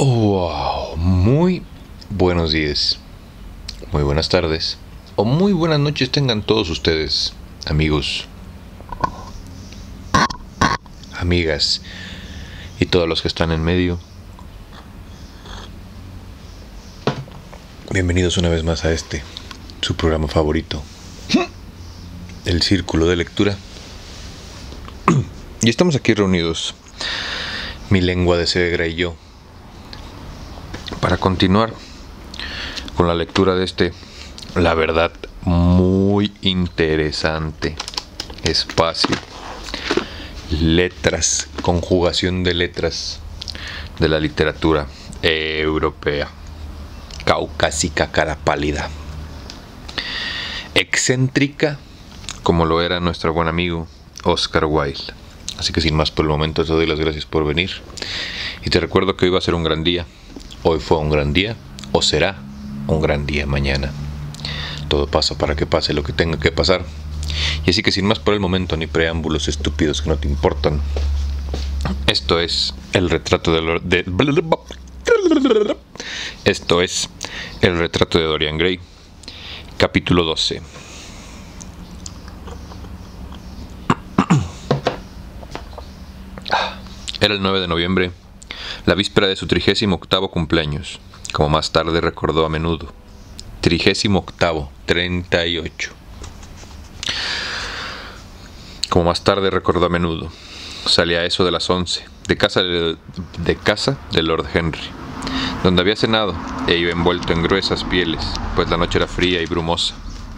Wow, muy buenos días, muy buenas tardes o muy buenas noches tengan todos ustedes, amigos, amigas y todos los que están en medio. Bienvenidos una vez más a su programa favorito, El Círculo de Lectura. Y estamos aquí reunidos, mi lengua de ceguera y yo, para continuar con la lectura de la verdad, muy interesante espacio, letras, conjugación de letras de la literatura europea, caucásica, cara pálida, excéntrica, como lo era nuestro buen amigo Oscar Wilde. Así que sin más por el momento te doy las gracias por venir y te recuerdo que hoy va a ser un gran día. Hoy fue un gran día, o será un gran día mañana. Todo pasa para que pase lo que tenga que pasar. Y así que sin más por el momento, ni preámbulos estúpidos que no te importan. Esto es el retrato de Dorian Gray, capítulo 12. Era el 9 de noviembre, la víspera de su 38º cumpleaños, como más tarde recordó a menudo. 38º, 38. Como más tarde recordó a menudo, salía a eso de las 11, de casa de Lord Henry, donde había cenado e iba envuelto en gruesas pieles, pues la noche era fría y brumosa.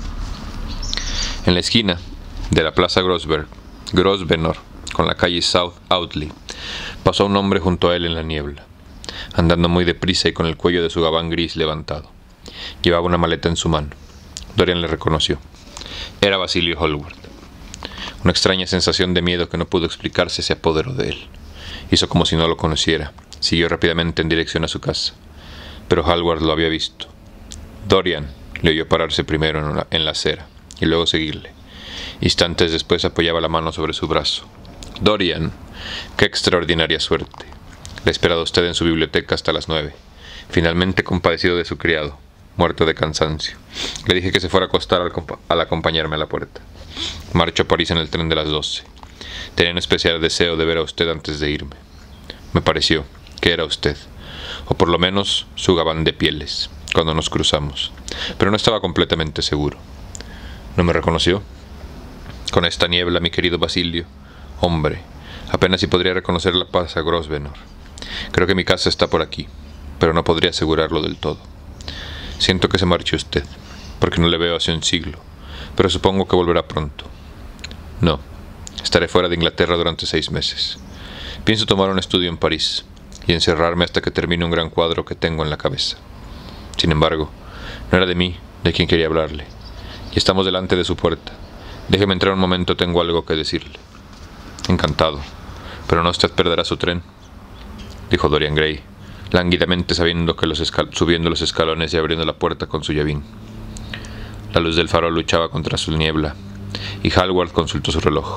En la esquina de la plaza Grosvenor, con la calle South Audley, pasó un hombre junto a él en la niebla, andando muy deprisa y con el cuello de su gabán gris levantado. Llevaba una maleta en su mano. Dorian le reconoció. Era Basilio Hallward. Una extraña sensación de miedo que no pudo explicarse se apoderó de él. Hizo como si no lo conociera. Siguió rápidamente en dirección a su casa. Pero Hallward lo había visto. Dorian le oyó pararse primero en la acera y luego seguirle. Instantes después apoyaba la mano sobre su brazo. Dorian, qué extraordinaria suerte. Le he esperado a usted en su biblioteca hasta las 9. Finalmente compadecido de su criado, muerto de cansancio. Le dije que se fuera a acostar al acompañarme a la puerta. Marcho a París en el tren de las 12. Tenía un especial deseo de ver a usted antes de irme. Me pareció que era usted, o por lo menos su gabán de pieles, cuando nos cruzamos, pero no estaba completamente seguro. ¿No me reconoció? Con esta niebla, mi querido Basilio. Hombre, apenas si podría reconocer la plaza Grosvenor. Creo que mi casa está por aquí, pero no podría asegurarlo del todo. Siento que se marche usted, porque no le veo hace un siglo, pero supongo que volverá pronto. No, estaré fuera de Inglaterra durante 6 meses. Pienso tomar un estudio en París y encerrarme hasta que termine un gran cuadro que tengo en la cabeza. Sin embargo, no era de mí de quien quería hablarle, y estamos delante de su puerta. Déjeme entrar un momento, tengo algo que decirle. Encantado, pero no usted perderá su tren, dijo Dorian Gray, lánguidamente subiendo los escalones y abriendo la puerta con su llavín. La luz del faro luchaba contra su niebla, y Hallward consultó su reloj.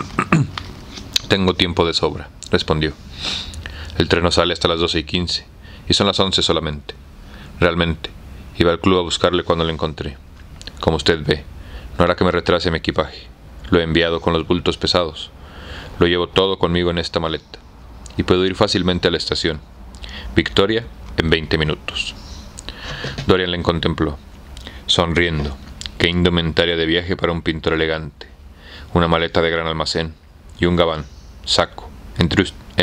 Tengo tiempo de sobra, respondió. El tren no sale hasta las 12:15, y son las 11 solamente. Realmente, iba al club a buscarle cuando lo encontré. Como usted ve, no hará que me retrase mi equipaje. Lo he enviado con los bultos pesados. Lo llevo todo conmigo en esta maleta, y puedo ir fácilmente a la estación Victoria en 20 minutos. Dorian le contempló, sonriendo. Qué indumentaria de viaje para un pintor elegante. Una maleta de gran almacén y un gabán, saco. Entre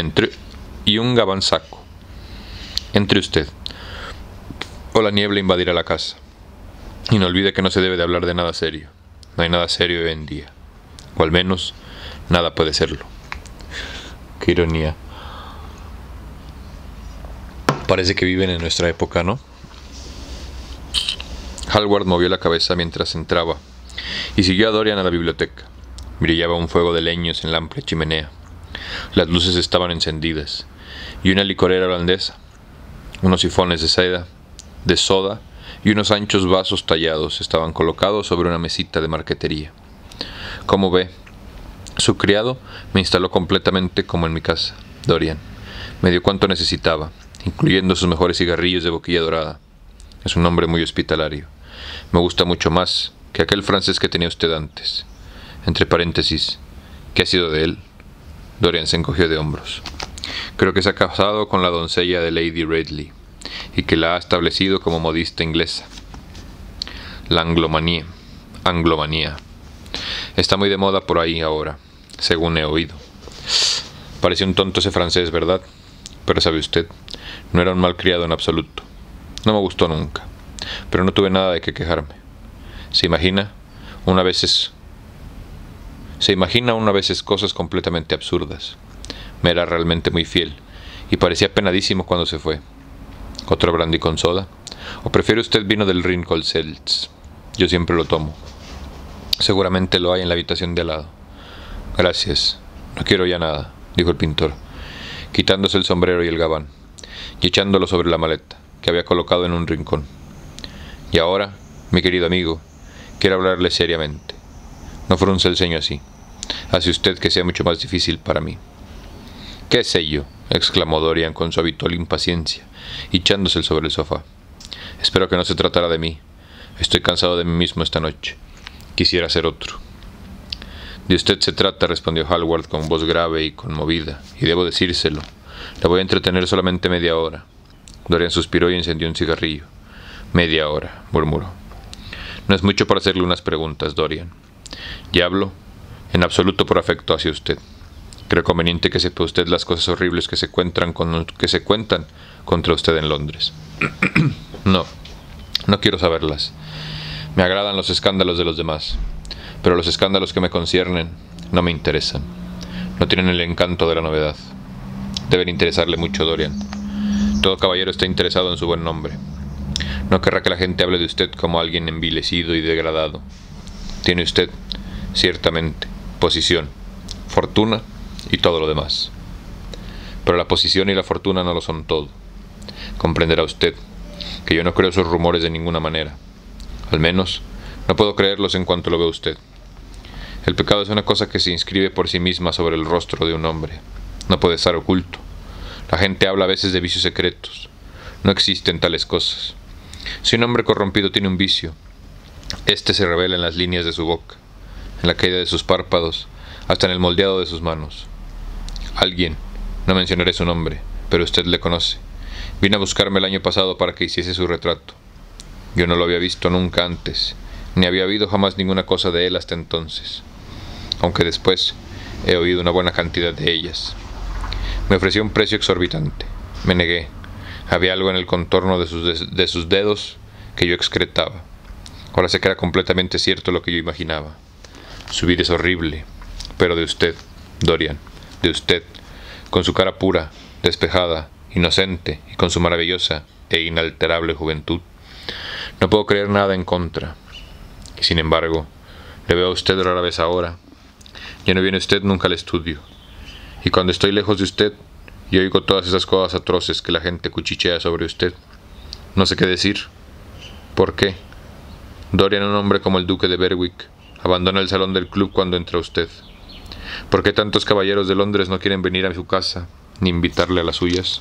usted, o la niebla invadirá la casa. Y no olvide que no se debe de hablar de nada serio. No hay nada serio hoy en día, o al menos nada puede serlo. Qué ironía. Parece que viven en nuestra época, ¿no? Hallward movió la cabeza mientras entraba y siguió a Dorian a la biblioteca. Brillaba un fuego de leños en la amplia chimenea. Las luces estaban encendidas y una licorera holandesa, unos sifones de soda y unos anchos vasos tallados estaban colocados sobre una mesita de marquetería. Como ve, su criado me instaló completamente como en mi casa. Dorian me dio cuanto necesitaba incluyendo sus mejores cigarrillos de boquilla dorada. Es un hombre muy hospitalario. Me gusta mucho más que aquel francés que tenía usted antes. Entre paréntesis, ¿qué ha sido de él? Dorian se encogió de hombros. Creo que se ha casado con la doncella de Lady Redley y que la ha establecido como modista inglesa. La anglomanía. Está muy de moda por ahí ahora, según he oído. Parecía un tonto ese francés, ¿verdad? Pero sabe usted, no era un malcriado en absoluto. No me gustó nunca, pero no tuve nada de qué quejarme. Se imagina una veces cosas completamente absurdas. Me era realmente muy fiel y parecía penadísimo cuando se fue. ¿Otro brandy con soda? ¿O prefiere usted vino del Rinkolseltz? Yo siempre lo tomo. Seguramente lo hay en la habitación de al lado. Gracias. No quiero ya nada, dijo el pintor, quitándose el sombrero y el gabán, y echándolo sobre la maleta, que había colocado en un rincón. Y ahora, mi querido amigo, quiero hablarle seriamente. No frunce el ceño así. Hace usted que sea mucho más difícil para mí. ¿Qué sé yo?, exclamó Dorian con su habitual impaciencia, echándose sobre el sofá. Espero que no se tratara de mí. Estoy cansado de mí mismo esta noche. Quisiera ser otro. De usted se trata, respondió Hallward con voz grave y conmovida, y debo decírselo. Le voy a entretener solamente media hora. Dorian suspiró y encendió un cigarrillo. Media hora, murmuró. No es mucho para hacerle unas preguntas, Dorian. Y hablo en absoluto por afecto hacia usted. Creo conveniente que sepa usted las cosas horribles que se cuentan contra usted en Londres. No quiero saberlas. Me agradan los escándalos de los demás, pero los escándalos que me conciernen no me interesan. No tienen el encanto de la novedad. Deben interesarle mucho, Dorian. Todo caballero está interesado en su buen nombre. No querrá que la gente hable de usted como alguien envilecido y degradado. Tiene usted, ciertamente, posición, fortuna y todo lo demás. Pero la posición y la fortuna no lo son todo. Comprenderá usted que yo no creo esos rumores de ninguna manera. Al menos, no puedo creerlos en cuanto lo ve usted. El pecado es una cosa que se inscribe por sí misma sobre el rostro de un hombre. No puede estar oculto. La gente habla a veces de vicios secretos. No existen tales cosas. Si un hombre corrompido tiene un vicio, éste se revela en las líneas de su boca, en la caída de sus párpados, hasta en el moldeado de sus manos. Alguien, no mencionaré su nombre, pero usted le conoce, vino a buscarme el año pasado para que hiciese su retrato. Yo no lo había visto nunca antes, ni había oído jamás ninguna cosa de él hasta entonces, aunque después he oído una buena cantidad de ellas. Me ofreció un precio exorbitante. Me negué. Había algo en el contorno de sus dedos que yo excretaba. Ahora sé que era completamente cierto lo que yo imaginaba. Su vida es horrible, pero de usted, Dorian, de usted, con su cara pura, despejada, inocente y con su maravillosa e inalterable juventud, no puedo creer nada en contra. Y sin embargo, le veo a usted rara vez ahora. Ya no viene usted nunca al estudio. Y cuando estoy lejos de usted, y oigo todas esas cosas atroces que la gente cuchichea sobre usted, no sé qué decir. ¿Por qué? Dorian, un hombre como el duque de Berwick, abandona el salón del club cuando entra usted. ¿Por qué tantos caballeros de Londres no quieren venir a su casa, ni invitarle a las suyas?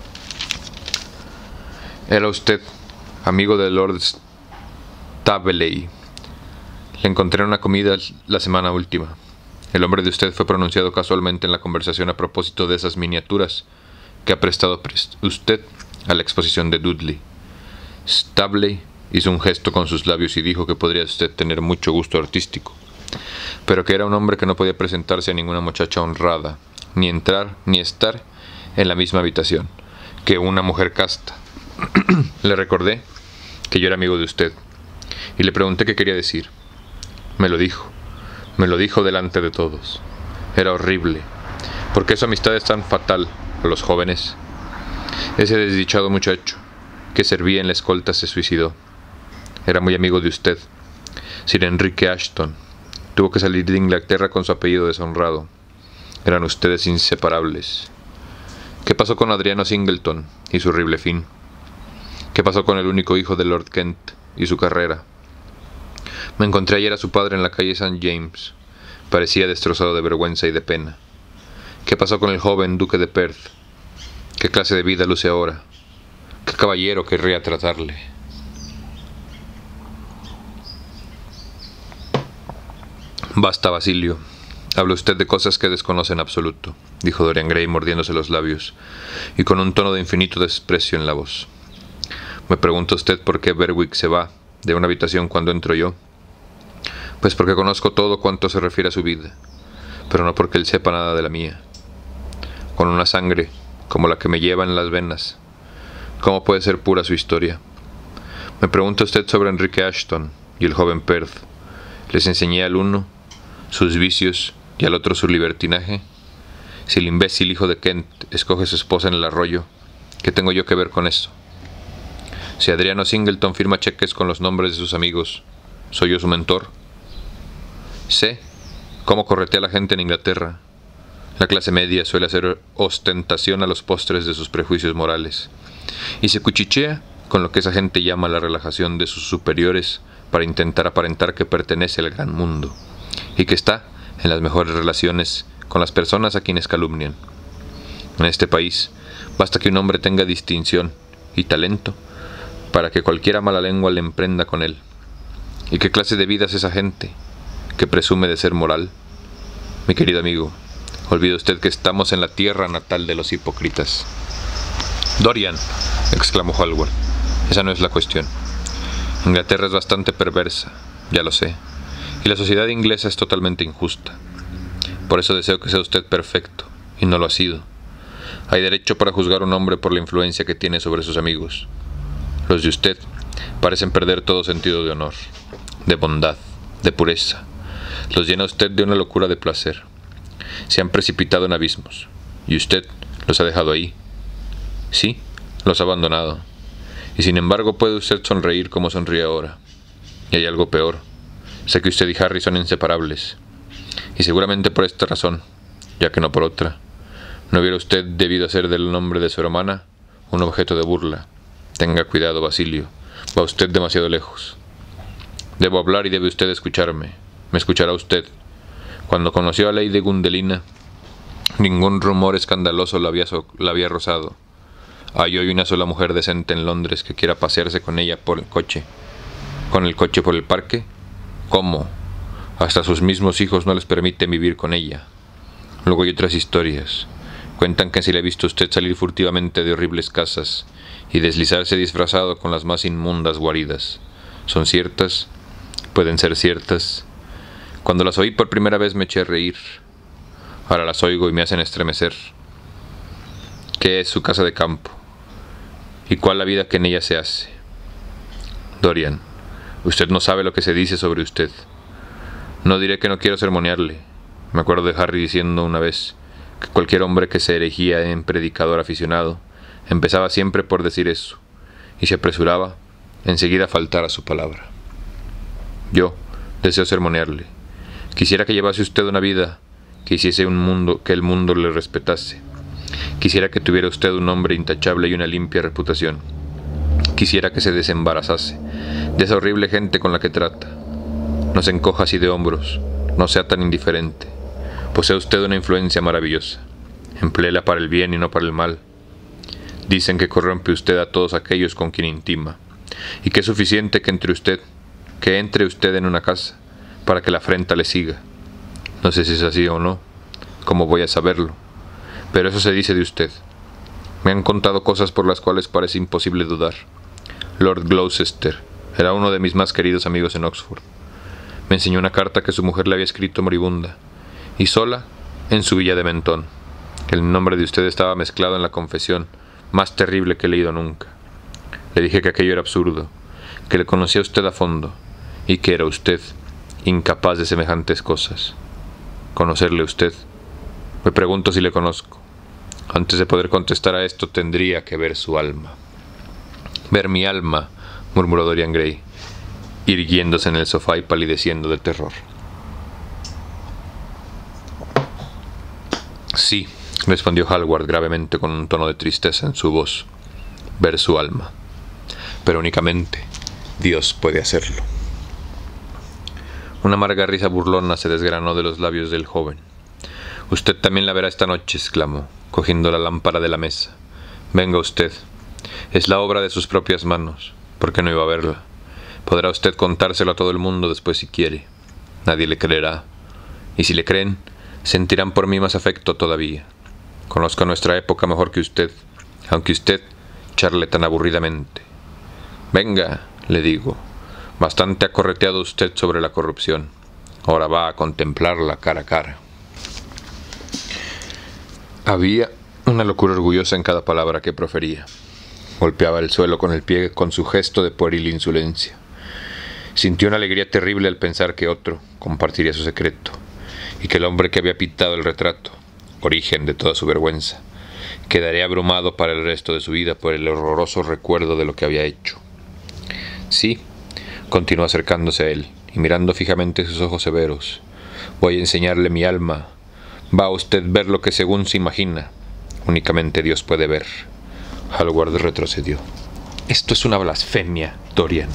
Era usted amigo de Lord Staveley. Le encontré en una comida la semana última. El nombre de usted fue pronunciado casualmente en la conversación a propósito de esas miniaturas que ha prestado usted a la exposición de Dudley. Staveley hizo un gesto con sus labios y dijo que podría usted tener mucho gusto artístico, pero que era un hombre que no podía presentarse a ninguna muchacha honrada, ni entrar ni estar en la misma habitación que una mujer casta. Le recordé que yo era amigo de usted y le pregunté qué quería decir. Me lo dijo delante de todos. Era horrible. ¿Por qué su amistad es tan fatal a los jóvenes? Ese desdichado muchacho que servía en la escolta se suicidó. Era muy amigo de usted, Sir Enrique Ashton. Tuvo que salir de Inglaterra con su apellido deshonrado. Eran ustedes inseparables. ¿Qué pasó con Adriano Singleton y su horrible fin? ¿Qué pasó con el único hijo de Lord Kent y su carrera? Me encontré ayer a su padre en la calle St. James. Parecía destrozado de vergüenza y de pena. ¿Qué pasó con el joven duque de Perth? ¿Qué clase de vida luce ahora? ¿Qué caballero querría tratarle? Basta, Basilio. Habla usted de cosas que desconoce en absoluto, dijo Dorian Gray mordiéndose los labios y con un tono de infinito desprecio en la voz. ¿Me pregunta usted por qué Berwick se va de una habitación cuando entro yo? Pues porque conozco todo cuanto se refiere a su vida, pero no porque él sepa nada de la mía. Con una sangre como la que me lleva en las venas, ¿cómo puede ser pura su historia? Me pregunta usted sobre Enrique Ashton y el joven Perth. Les enseñé al uno sus vicios y al otro su libertinaje. Si el imbécil hijo de Kent escoge su esposa en el arroyo, ¿qué tengo yo que ver con eso? Si Adriano Singleton firma cheques con los nombres de sus amigos, ¿soy yo su mentor? Sé cómo corretea a la gente en Inglaterra. La clase media suele hacer ostentación a los postres de sus prejuicios morales y se cuchichea con lo que esa gente llama la relajación de sus superiores para intentar aparentar que pertenece al gran mundo y que está en las mejores relaciones con las personas a quienes calumnian. En este país basta que un hombre tenga distinción y talento para que cualquiera mala lengua le emprenda con él. ¿Y qué clase de vida es esa gente que presume de ser moral? Mi querido amigo, olvide usted que estamos en la tierra natal de los hipócritas. Dorian, exclamó Hallward, esa no es la cuestión. Inglaterra es bastante perversa, ya lo sé, y la sociedad inglesa es totalmente injusta. Por eso deseo que sea usted perfecto, y no lo ha sido. Hay derecho para juzgar a un hombre por la influencia que tiene sobre sus amigos. Los de usted parecen perder todo sentido de honor, de bondad, de pureza. Los llena usted de una locura de placer. Se han precipitado en abismos, y usted los ha dejado ahí. Sí, los ha abandonado. Y sin embargo puede usted sonreír como sonríe ahora. Y hay algo peor. Sé que usted y Harry son inseparables. Y seguramente por esta razón, ya que no por otra, no hubiera usted debido hacer del nombre de su hermana un objeto de burla. Tenga cuidado, Basilio. Va usted demasiado lejos. Debo hablar y debe usted escucharme. Me escuchará usted. Cuando conoció a Lady Gundelina, ningún rumor escandaloso la había rozado. Hay hoy una sola mujer decente en Londres que quiera pasearse con ella por el coche. ¿Con el coche por el parque? ¿Cómo? Hasta sus mismos hijos no les permiten vivir con ella. Luego hay otras historias. Cuentan que si le ha visto usted salir furtivamente de horribles casas y deslizarse disfrazado con las más inmundas guaridas. ¿Son ciertas? ¿Pueden ser ciertas? Cuando las oí por primera vez me eché a reír. Ahora las oigo y me hacen estremecer. ¿Qué es su casa de campo? ¿Y cuál la vida que en ella se hace? Dorian, usted no sabe lo que se dice sobre usted. No diré que no quiero sermonearle. Me acuerdo de Harry diciendo una vez que cualquier hombre que se erigía en predicador aficionado empezaba siempre por decir eso, y se apresuraba enseguida a faltar a su palabra. Yo deseo sermonearle. Quisiera que llevase usted una vida que hiciese que el mundo le respetase. Quisiera que tuviera usted un nombre intachable y una limpia reputación. Quisiera que se desembarazase de esa horrible gente con la que trata. No se encoja así de hombros, no sea tan indiferente. Posee usted una influencia maravillosa. Empléela para el bien y no para el mal. Dicen que corrompe usted a todos aquellos con quien intima, y que es suficiente que entre usted en una casa para que la afrenta le siga. No sé si es así o no, ¿cómo voy a saberlo? Pero eso se dice de usted. Me han contado cosas por las cuales parece imposible dudar. Lord Gloucester era uno de mis más queridos amigos en Oxford. Me enseñó una carta que su mujer le había escrito moribunda, y sola, en su villa de Mentón. El nombre de usted estaba mezclado en la confesión más terrible que he leído nunca. Le dije que aquello era absurdo, que le conocía a usted a fondo, y que era usted incapaz de semejantes cosas. ¿Conocerle usted? Me pregunto si le conozco. Antes de poder contestar a esto tendría que ver su alma. Ver mi alma, murmuró Dorian Gray, irguiéndose en el sofá y palideciendo de terror. Sí, respondió Hallward gravemente con un tono de tristeza en su voz. Ver su alma. Pero únicamente Dios puede hacerlo. Una amarga risa burlona se desgranó de los labios del joven. Usted también la verá esta noche, exclamó, cogiendo la lámpara de la mesa. Venga usted. Es la obra de sus propias manos. ¿Por qué no iba a verla? Podrá usted contárselo a todo el mundo después si quiere. Nadie le creerá. Y si le creen, sentirán por mí más afecto todavía. Conozco nuestra época mejor que usted, aunque usted charle tan aburridamente. Venga, le digo, bastante ha correteado usted sobre la corrupción. Ahora va a contemplarla cara a cara. Había una locura orgullosa en cada palabra que profería. Golpeaba el suelo con el pie con su gesto de pueril insolencia. Sintió una alegría terrible al pensar que otro compartiría su secreto, y que el hombre que había pintado el retrato, origen de toda su vergüenza, quedaría abrumado para el resto de su vida por el horroroso recuerdo de lo que había hecho. Sí, continuó acercándose a él y mirando fijamente sus ojos severos. Voy a enseñarle mi alma. Va a usted ver lo que según se imagina, únicamente Dios puede ver. Hallward retrocedió. Esto es una blasfemia, Dorian,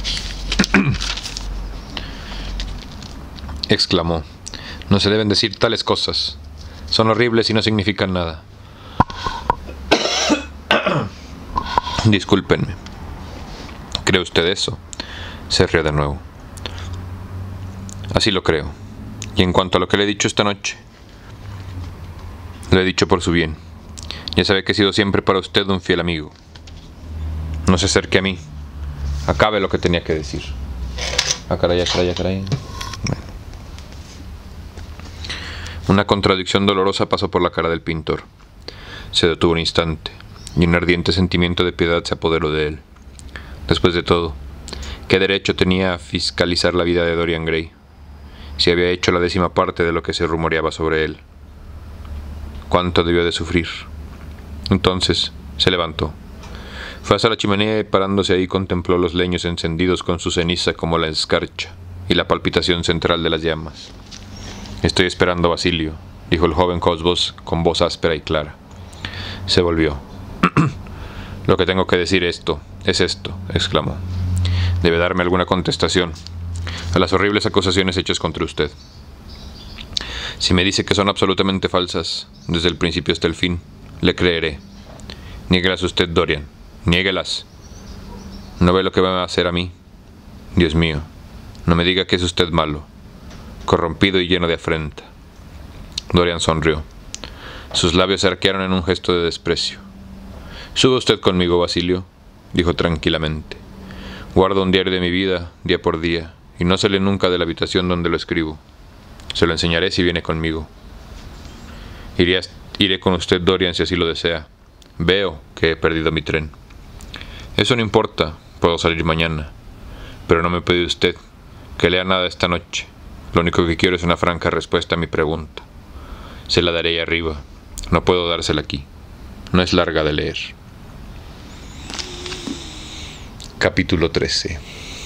exclamó. No se deben decir tales cosas. Son horribles y no significan nada. Discúlpenme. ¿Cree usted eso? Se rió de nuevo. Así lo creo. Y en cuanto a lo que le he dicho esta noche, lo he dicho por su bien. Ya sabe que he sido siempre para usted un fiel amigo. No se acerque a mí. Acabe lo que tenía que decir. Caray. Bueno. Una contradicción dolorosa pasó por la cara del pintor. Se detuvo un instante, y un ardiente sentimiento de piedad se apoderó de él. Después de todo, ¿qué derecho tenía a fiscalizar la vida de Dorian Gray, si había hecho la 10ª parte de lo que se rumoreaba sobre él? ¿Cuánto debió de sufrir? Entonces se levantó. Fue hasta la chimenea y parándose ahí contempló los leños encendidos con su ceniza como la escarcha y la palpitación central de las llamas. Estoy esperando a Basilio, dijo el joven Cosbos con voz áspera y clara. Se volvió. Lo que tengo que decir es esto, exclamó. Debe darme alguna contestación a las horribles acusaciones hechas contra usted. Si me dice que son absolutamente falsas, desde el principio hasta el fin, le creeré. Niéguelas usted, Dorian, niéguelas. ¿No ve lo que va a hacer a mí? Dios mío, no me diga que es usted malo, corrompido y lleno de afrenta. Dorian sonrió. Sus labios se arquearon en un gesto de desprecio. Suba usted conmigo, Basilio, dijo tranquilamente. Guardo un diario de mi vida, día por día, y no sale nunca de la habitación donde lo escribo. Se lo enseñaré si viene conmigo. Iré con usted, Dorian, si así lo desea. Veo que he perdido mi tren. Eso no importa, puedo salir mañana. Pero no me pide usted que lea nada esta noche. Lo único que quiero es una franca respuesta a mi pregunta. Se la daré ahí arriba. No puedo dársela aquí. No es larga de leer. Capítulo 13.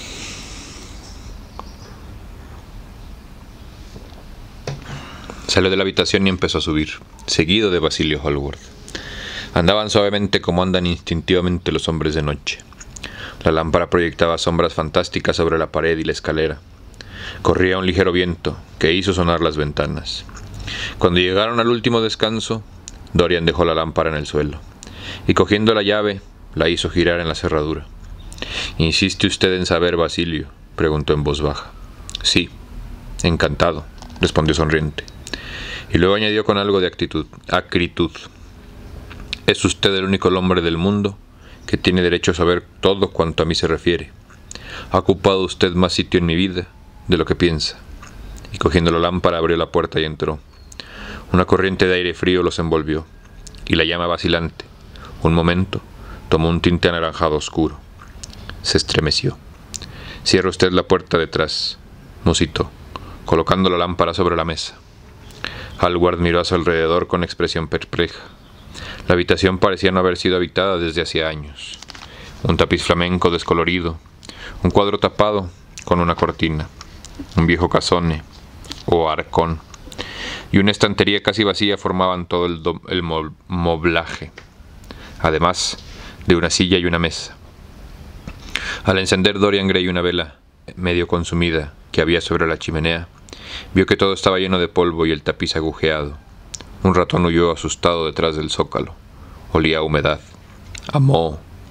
Salió de la habitación y empezó a subir, seguido de Basilio Hallward. Andaban suavemente como andan instintivamente los hombres de noche. La lámpara proyectaba sombras fantásticas sobre la pared y la escalera. Corría un ligero viento que hizo sonar las ventanas. Cuando llegaron al último descanso, Dorian dejó la lámpara en el suelo y cogiendo la llave, la hizo girar en la cerradura. ¿Insiste usted en saber, Basilio?, preguntó en voz baja. Sí, encantado, respondió sonriente. Y luego añadió con algo de acritud. Es usted el único hombre del mundo que tiene derecho a saber todo cuanto a mí se refiere. Ha ocupado usted más sitio en mi vida de lo que piensa. Y cogiendo la lámpara abrió la puerta y entró. Una corriente de aire frío los envolvió, y la llama vacilante, un momento, tomó un tinte anaranjado oscuro. Se estremeció. Cierra usted la puerta detrás, musitó, colocando la lámpara sobre la mesa. Hallward miró a su alrededor con expresión perpleja. La habitación parecía no haber sido habitada desde hacía años. Un tapiz flamenco descolorido, un cuadro tapado con una cortina, un viejo casone o arcón y una estantería casi vacía formaban todo el moblaje, además de una silla y una mesa. Al encender Dorian Gray una vela medio consumida que había sobre la chimenea, vio que todo estaba lleno de polvo y el tapiz agujeado. Un ratón huyó asustado detrás del zócalo. Olía a humedad, a moho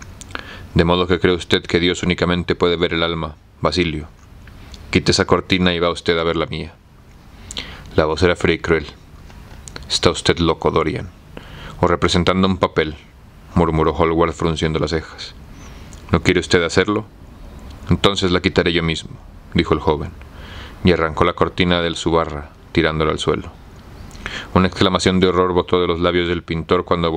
¿De modo que cree usted que Dios únicamente puede ver el alma, Basilio? Quite esa cortina y va usted a ver la mía. La voz era fría y cruel. Está usted loco, Dorian. O representando un papel, murmuró Hallward frunciendo las cejas. ¿No quiere usted hacerlo? Entonces la quitaré yo mismo, dijo el joven, y arrancó la cortina de su barra, tirándola al suelo. Una exclamación de horror botó de los labios del pintor cuando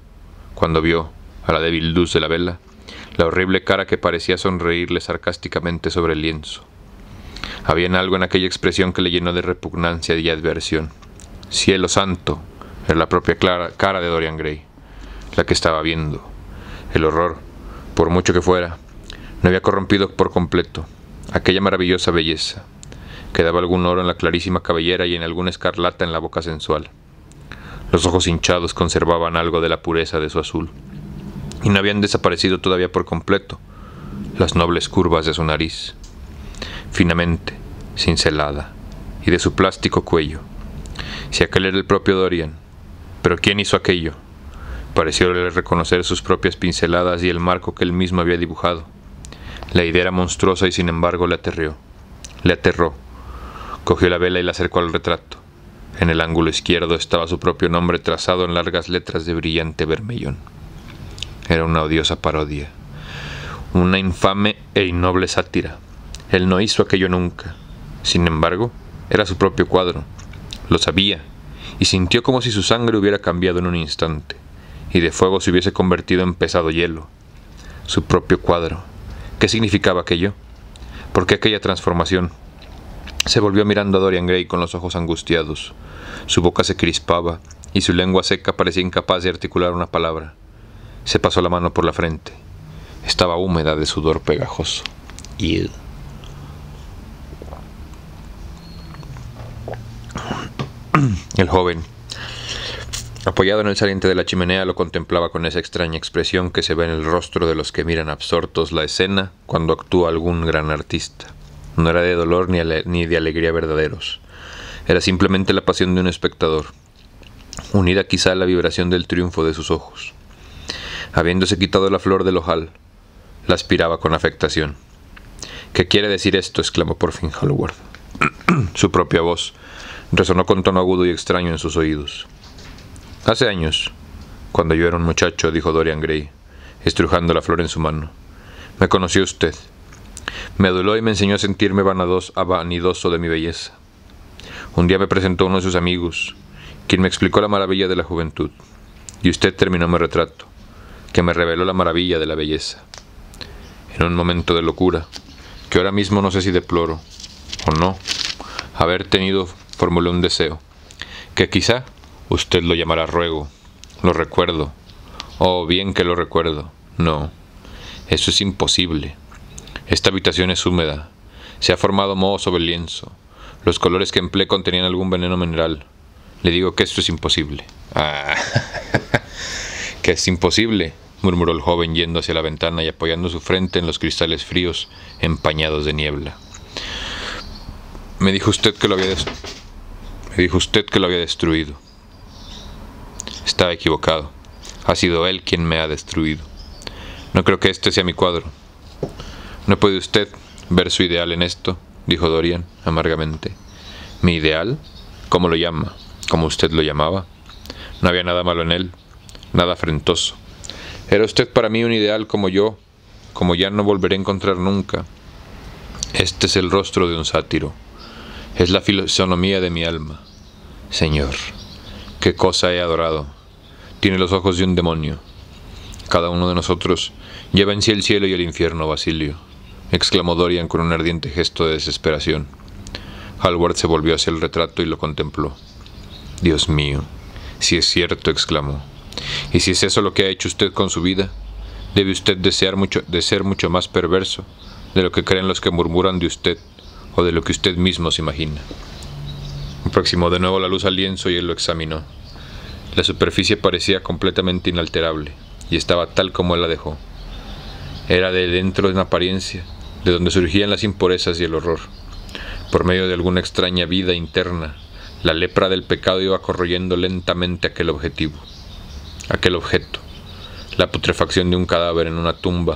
vio, a la débil luz de la vela, la horrible cara que parecía sonreírle sarcásticamente sobre el lienzo. Había algo en aquella expresión que le llenó de repugnancia y adversión. ¡Cielo santo! Era la propia cara de Dorian Gray, la que estaba viendo. El horror, por mucho que fuera, no había corrompido por completo aquella maravillosa belleza. Quedaba algún oro en la clarísima cabellera y en alguna escarlata en la boca sensual. Los ojos hinchados conservaban algo de la pureza de su azul, y no habían desaparecido todavía por completo las nobles curvas de su nariz, finamente cincelada, y de su plástico cuello. Si aquel era el propio Dorian, pero ¿quién hizo aquello? Parecióle reconocer sus propias pinceladas y el marco que él mismo había dibujado. La idea era monstruosa y sin embargo le aterró. Cogió la vela y la acercó al retrato. En el ángulo izquierdo estaba su propio nombre trazado en largas letras de brillante vermellón. Era una odiosa parodia, una infame e innoble sátira. Él no hizo aquello nunca. Sin embargo, era su propio cuadro. Lo sabía, y sintió como si su sangre hubiera cambiado en un instante, y de fuego se hubiese convertido en pesado hielo. Su propio cuadro. ¿Qué significaba aquello? ¿Por qué aquella transformación? Se volvió mirando a Dorian Gray con los ojos angustiados. Su boca se crispaba, y su lengua seca parecía incapaz de articular una palabra. Se pasó la mano por la frente. Estaba húmeda de sudor pegajoso. Y el joven, apoyado en el saliente de la chimenea, lo contemplaba con esa extraña expresión que se ve en el rostro de los que miran absortos la escena cuando actúa algún gran artista. No era de dolor ni de alegría verdaderos. Era simplemente la pasión de un espectador, unida quizá a la vibración del triunfo de sus ojos. Habiéndose quitado la flor del ojal, la aspiraba con afectación. ¿Qué quiere decir esto?, exclamó por fin Hallward. Su propia voz resonó con tono agudo y extraño en sus oídos. Hace años, cuando yo era un muchacho, dijo Dorian Gray, estrujando la flor en su mano, me conoció usted. Me aduló y me enseñó a sentirme vanidoso de mi belleza. Un día me presentó uno de sus amigos, quien me explicó la maravilla de la juventud, y usted terminó mi retrato, que me reveló la maravilla de la belleza. En un momento de locura, que ahora mismo no sé si deploro, o no, haber tenido, formulé un deseo, que quizá usted lo llamará ruego, lo recuerdo, o bien que lo recuerdo. No, eso es imposible. Esta habitación es húmeda, se ha formado moho sobre el lienzo, los colores que empleé contenían algún veneno mineral. Le digo que esto es imposible. Ah, que es imposible, murmuró el joven yendo hacia la ventana y apoyando su frente en los cristales fríos empañados de niebla. Me dijo usted que lo había destruido. Estaba equivocado. Ha sido él quien me ha destruido. No creo que este sea mi cuadro. ¿No puede usted ver su ideal en esto?, dijo Dorian amargamente. ¿Mi ideal? ¿Cómo lo llama? ¿Cómo usted lo llamaba? No había nada malo en él, nada afrentoso. Era usted para mí un ideal como ya no volveré a encontrar nunca. Este es el rostro de un sátiro. Es la fisonomía de mi alma. Señor, qué cosa he adorado. Tiene los ojos de un demonio. Cada uno de nosotros lleva en sí el cielo y el infierno, Basilio, exclamó Dorian con un ardiente gesto de desesperación. Hallward se volvió hacia el retrato y lo contempló. Dios mío, si es cierto, exclamó. Y si es eso lo que ha hecho usted con su vida, debe usted de ser mucho más perverso de lo que creen los que murmuran de usted o de lo que usted mismo se imagina. Aproximó de nuevo la luz al lienzo y él lo examinó. La superficie parecía completamente inalterable y estaba tal como él la dejó. Era de dentro de una apariencia, de donde surgían las impurezas y el horror. Por medio de alguna extraña vida interna, la lepra del pecado iba corroyendo lentamente aquel objeto. La putrefacción de un cadáver en una tumba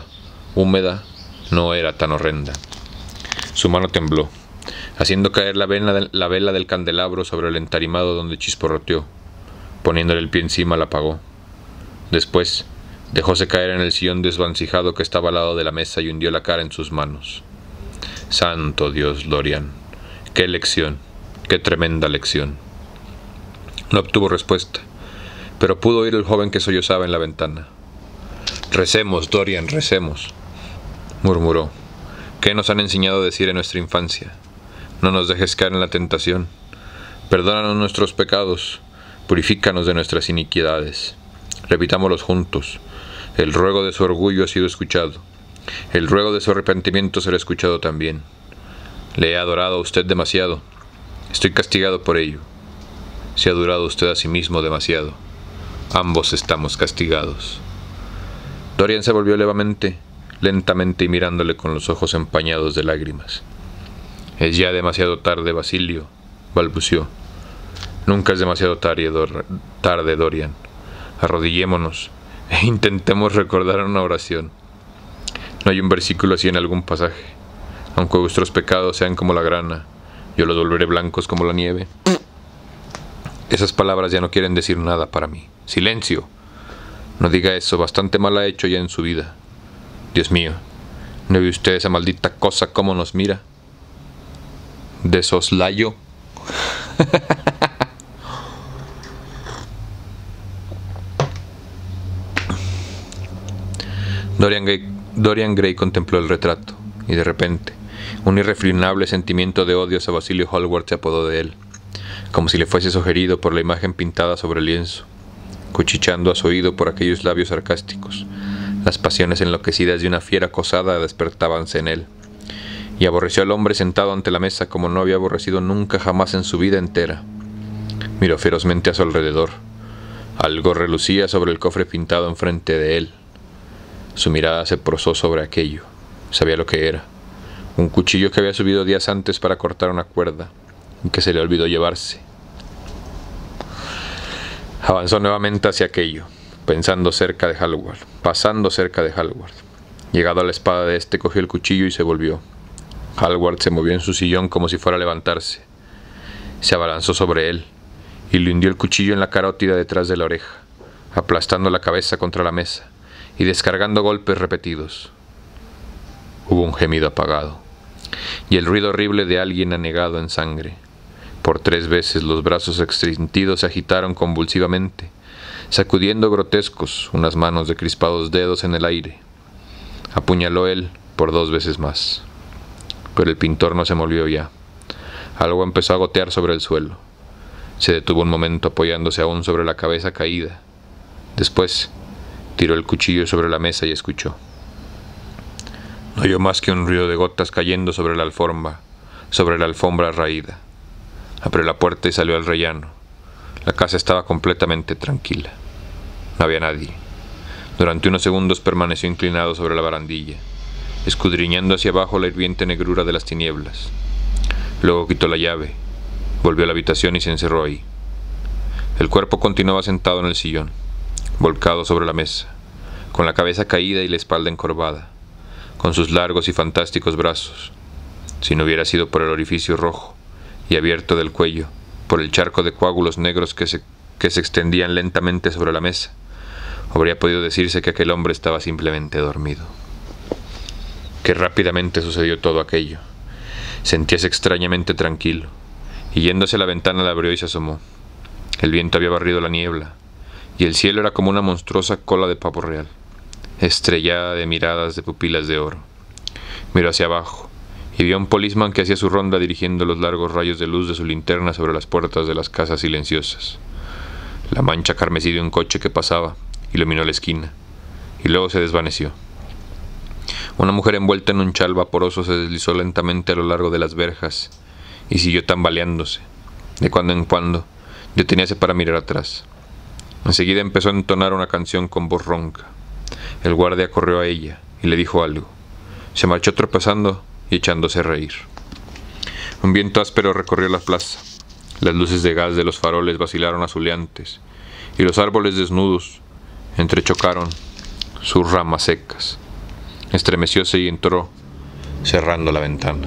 húmeda, no era tan horrenda. Su mano tembló, haciendo caer la vela del candelabro sobre el entarimado donde chisporroteó. Poniéndole el pie encima la apagó. Después, dejóse caer en el sillón desvancijado que estaba al lado de la mesa y hundió la cara en sus manos. Santo Dios, Dorian. ¡Qué lección! ¡Qué tremenda lección! No obtuvo respuesta, pero pudo oír el joven que sollozaba en la ventana. «Recemos, Dorian, recemos», murmuró. «¿Qué nos han enseñado a decir en nuestra infancia? No nos dejes caer en la tentación. Perdónanos nuestros pecados, purifícanos de nuestras iniquidades. Repitámoslos juntos. El ruego de su orgullo ha sido escuchado. El ruego de su arrepentimiento será escuchado también. Le he adorado a usted demasiado. Estoy castigado por ello. Se ha adorado usted a sí mismo demasiado. Ambos estamos castigados». Dorian se volvió lentamente y mirándole con los ojos empañados de lágrimas. «Es ya demasiado tarde, Basilio», balbució. «Nunca es demasiado tarde, Dorian. Arrodillémonos e intentemos recordar una oración. ¿No hay un versículo así en algún pasaje? Aunque vuestros pecados sean como la grana, yo los volveré blancos como la nieve». Esas palabras ya no quieren decir nada para mí. ¡Silencio! No diga eso, bastante mal ha hecho ya en su vida. Dios mío, ¿no ve usted esa maldita cosa cómo nos mira? ¿De soslayo? Dorian Gray contempló el retrato, y de repente, un irrefrenable sentimiento de odio hacia Basilio Hallward se apoderó de él, como si le fuese sugerido por la imagen pintada sobre el lienzo, cuchicheando a su oído por aquellos labios sarcásticos. Las pasiones enloquecidas de una fiera acosada despertábanse en él, y aborreció al hombre sentado ante la mesa como no había aborrecido nunca jamás en su vida entera. Miró ferozmente a su alrededor. Algo relucía sobre el cofre pintado enfrente de él. Su mirada se posó sobre aquello. Sabía lo que era. Un cuchillo que había subido días antes para cortar una cuerda, y que se le olvidó llevarse. Avanzó nuevamente hacia aquello, pasando cerca de Hallward. Llegado a la espada de este, cogió el cuchillo y se volvió. Hallward se movió en su sillón como si fuera a levantarse. Se abalanzó sobre él y le hundió el cuchillo en la carótida detrás de la oreja, aplastando la cabeza contra la mesa y descargando golpes repetidos. Hubo un gemido apagado y el ruido horrible de alguien anegado en sangre. Por 3 veces los brazos extendidos se agitaron convulsivamente, sacudiendo grotescos unas manos de crispados dedos en el aire. Apuñaló él por 2 veces más. Pero el pintor no se movió ya. Algo empezó a gotear sobre el suelo. Se detuvo un momento apoyándose aún sobre la cabeza caída. Después tiró el cuchillo sobre la mesa y escuchó. No oyó más que un ruido de gotas cayendo sobre la alfombra raída. Abrió la puerta y salió al rellano. La casa estaba completamente tranquila. No había nadie. Durante unos segundos permaneció inclinado sobre la barandilla, escudriñando hacia abajo la hirviente negrura de las tinieblas. Luego quitó la llave, volvió a la habitación y se encerró ahí. El cuerpo continuaba sentado en el sillón, volcado sobre la mesa, con la cabeza caída y la espalda encorvada, con sus largos y fantásticos brazos. Si no hubiera sido por el orificio rojo y abierto del cuello, por el charco de coágulos negros que se extendían lentamente sobre la mesa, habría podido decirse que aquel hombre estaba simplemente dormido. Qué rápidamente sucedió todo aquello. Sentíase extrañamente tranquilo, y yéndose a la ventana la abrió y se asomó. El viento había barrido la niebla, y el cielo era como una monstruosa cola de pavo real, estrellada de miradas de pupilas de oro. Miró hacia abajo, y vio a un policeman que hacía su ronda dirigiendo los largos rayos de luz de su linterna sobre las puertas de las casas silenciosas. La mancha carmesí de un coche que pasaba iluminó la esquina, y luego se desvaneció. Una mujer envuelta en un chal vaporoso se deslizó lentamente a lo largo de las verjas y siguió tambaleándose. De cuando en cuando deteníase para mirar atrás. Enseguida empezó a entonar una canción con voz ronca. El guardia corrió a ella y le dijo algo. Se marchó tropezando y echándose a reír. Un viento áspero recorrió la plaza. Las luces de gas de los faroles vacilaron azuleantes, y los árboles desnudos entrechocaron sus ramas secas. Estremecióse y entró, cerrando la ventana.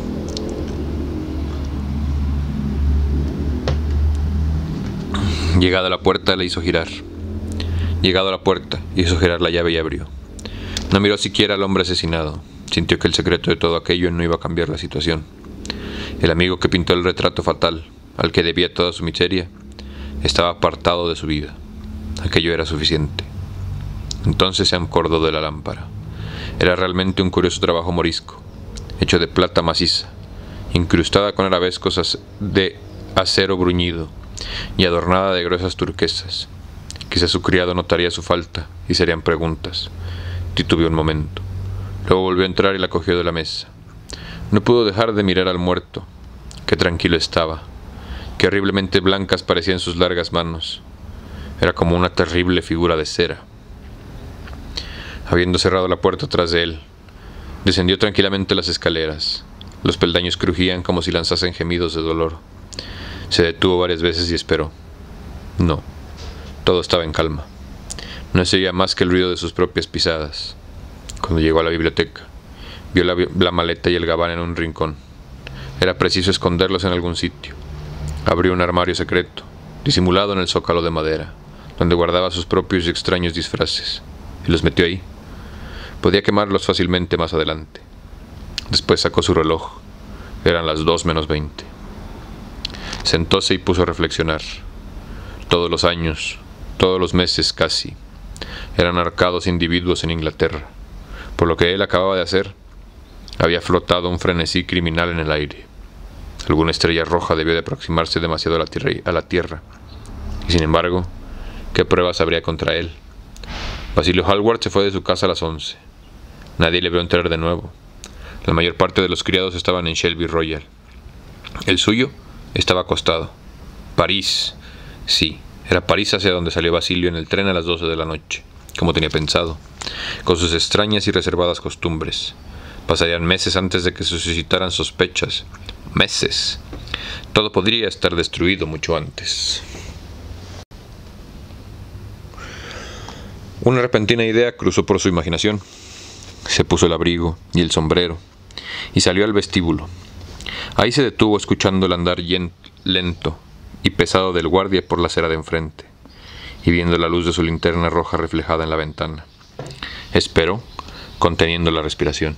Llegada a la puerta, la hizo girar. Llegado a la puerta, hizo girar la llave y abrió. No miró siquiera al hombre asesinado. Sintió que el secreto de todo aquello no iba a cambiar la situación. El amigo que pintó el retrato fatal, al que debía toda su miseria, estaba apartado de su vida. Aquello era suficiente. Entonces se acordó de la lámpara. Era realmente un curioso trabajo morisco, hecho de plata maciza, incrustada con arabescos de acero bruñido y adornada de gruesas turquesas. Quizá su criado notaría su falta y serían preguntas. Titubeó un momento. Luego volvió a entrar y la cogió de la mesa. No pudo dejar de mirar al muerto. Qué tranquilo estaba. Qué horriblemente blancas parecían sus largas manos. Era como una terrible figura de cera. Habiendo cerrado la puerta tras de él, descendió tranquilamente las escaleras. Los peldaños crujían como si lanzasen gemidos de dolor. Se detuvo varias veces y esperó. No, todo estaba en calma. No se oía más que el ruido de sus propias pisadas. Cuando llegó a la biblioteca, vio la maleta y el gabán en un rincón. Era preciso esconderlos en algún sitio. Abrió un armario secreto, disimulado en el zócalo de madera, donde guardaba sus propios y extraños disfraces, y los metió ahí. Podía quemarlos fácilmente más adelante. Después sacó su reloj. Eran las 2:20. Sentóse y puso a reflexionar. Todos los años, todos los meses casi, eran ahorcados individuos en Inglaterra. Por lo que él acababa de hacer, había flotado un frenesí criminal en el aire. Alguna estrella roja debió de aproximarse demasiado a la Tierra. Y sin embargo, ¿qué pruebas habría contra él? Basilio Hallward se fue de su casa a las 11. Nadie le vio entrar de nuevo. La mayor parte de los criados estaban en Shelby Royal. El suyo estaba acostado. París. Sí, era París hacia donde salió Basilio en el tren a las 12 de la noche, como tenía pensado, con sus extrañas y reservadas costumbres. Pasarían meses antes de que se suscitaran sospechas. Meses. Todo podría estar destruido mucho antes. Una repentina idea cruzó por su imaginación. Se puso el abrigo y el sombrero y salió al vestíbulo. Ahí se detuvo escuchando el andar lento y pesado del guardia por la acera de enfrente y viendo la luz de su linterna roja reflejada en la ventana. Esperó, conteniendo la respiración.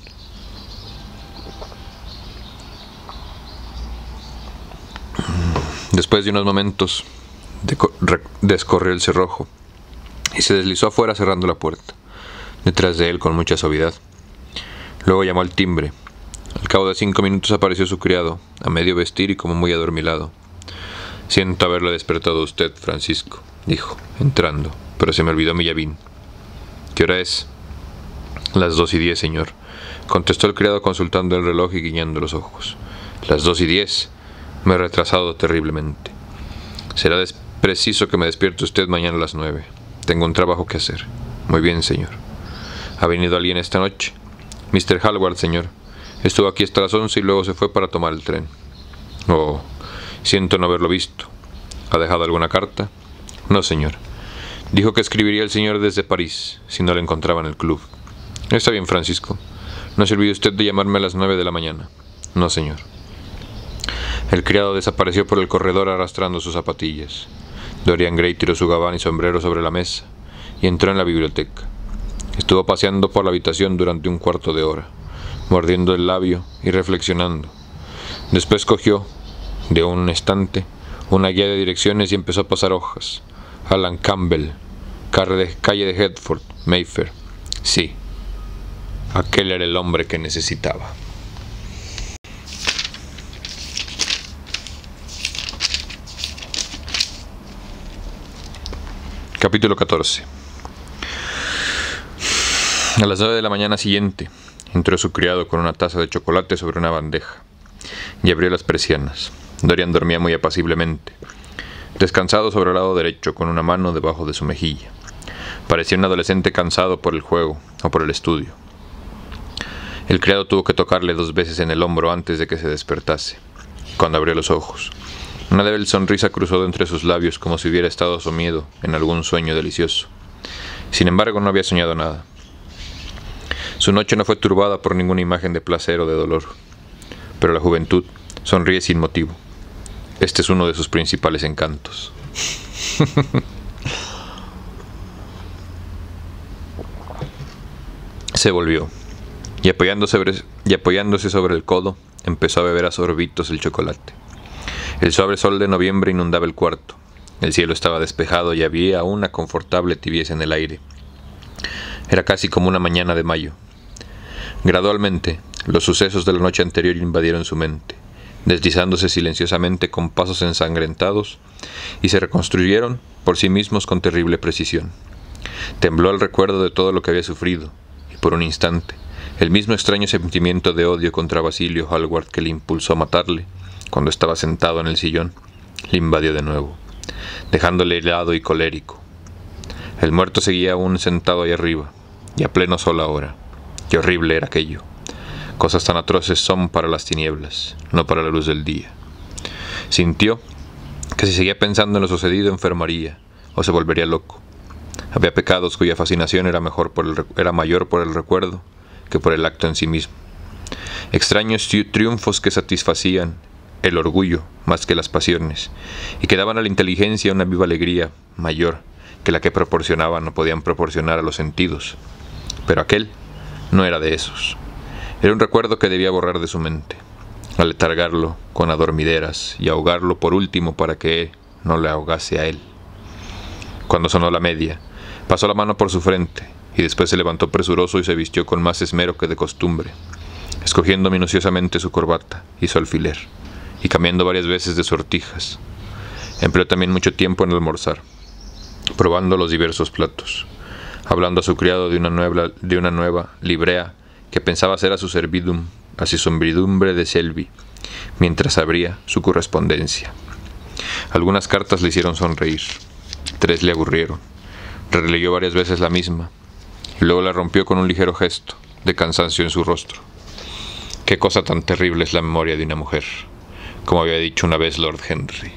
Después de unos momentos, descorrió el cerrojo y se deslizó afuera cerrando la puerta, detrás de él con mucha suavidad. Luego llamó al timbre. Al cabo de 5 minutos apareció su criado, a medio vestir y como muy adormilado. «Siento haberle despertado a usted, Francisco», dijo, entrando, «pero se me olvidó mi llavín». «¿Qué hora es?» «Las 2:10, señor», contestó el criado consultando el reloj y guiñando los ojos. «Las 2:10. Me he retrasado terriblemente. Será preciso que me despierte usted mañana a las 9. Tengo un trabajo que hacer». «Muy bien, señor». «¿Ha venido alguien esta noche?» «Mr. Hallward, señor. Estuvo aquí hasta las 11 y luego se fue para tomar el tren». «Oh, siento no haberlo visto. ¿Ha dejado alguna carta?» «No, señor. Dijo que escribiría el señor desde París, si no le encontraba en el club». «Está bien, Francisco. No se olvide usted de llamarme a las 9 de la mañana». «No, señor». El criado desapareció por el corredor arrastrando sus zapatillas. Dorian Gray tiró su gabán y sombrero sobre la mesa y entró en la biblioteca. Estuvo paseando por la habitación durante un cuarto de hora, mordiendo el labio y reflexionando. Después cogió, de un estante, una guía de direcciones y empezó a pasar hojas. Alan Campbell, calle de Hertford, Mayfair. Sí, aquel era el hombre que necesitaba. Capítulo 14. A las 9 de la mañana siguiente, entró su criado con una taza de chocolate sobre una bandeja y abrió las persianas. Dorian dormía muy apaciblemente, descansado sobre el lado derecho con una mano debajo de su mejilla. Parecía un adolescente cansado por el juego o por el estudio. El criado tuvo que tocarle 2 veces en el hombro antes de que se despertase. Cuando abrió los ojos, una débil sonrisa cruzó entre sus labios como si hubiera estado sumido en algún sueño delicioso. Sin embargo, no había soñado nada. Su noche no fue turbada por ninguna imagen de placer o de dolor, pero la juventud sonríe sin motivo. Este es uno de sus principales encantos. Se volvió, y apoyándose sobre el codo, empezó a beber a sorbitos el chocolate. El suave sol de noviembre inundaba el cuarto. El cielo estaba despejado y había una confortable tibieza en el aire. Era casi como una mañana de mayo. Gradualmente, los sucesos de la noche anterior invadieron su mente, deslizándose silenciosamente con pasos ensangrentados, y se reconstruyeron por sí mismos con terrible precisión. Tembló al recuerdo de todo lo que había sufrido, y por un instante, el mismo extraño sentimiento de odio contra Basilio Hallward que le impulsó a matarle, cuando estaba sentado en el sillón, le invadió de nuevo, dejándole helado y colérico. El muerto seguía aún sentado ahí arriba, y a pleno sol ahora. Qué horrible era aquello. Cosas tan atroces son para las tinieblas, no para la luz del día. Sintió que si seguía pensando en lo sucedido enfermaría, o se volvería loco. Había pecados cuya fascinación era mayor por el recuerdo que por el acto en sí mismo. Extraños triunfos que satisfacían el orgullo más que las pasiones, y que daban a la inteligencia una viva alegría mayor que la que proporcionaban o podían proporcionar a los sentidos. Pero aquel no era de esos. Era un recuerdo que debía borrar de su mente, aletargarlo con adormideras y ahogarlo por último para que no le ahogase a él. Cuando sonó la media, pasó la mano por su frente y después se levantó presuroso y se vistió con más esmero que de costumbre, escogiendo minuciosamente su corbata y su alfiler, y cambiando varias veces de sortijas. Empleó también mucho tiempo en almorzar, probando los diversos platos, hablando a su criado de una nueva librea que pensaba ser a su servidumbre de Selby, mientras abría su correspondencia. Algunas cartas le hicieron sonreír, 3 le aburrieron. Releyó varias veces la misma, y luego la rompió con un ligero gesto de cansancio en su rostro. Qué cosa tan terrible es la memoria de una mujer, como había dicho una vez Lord Henry.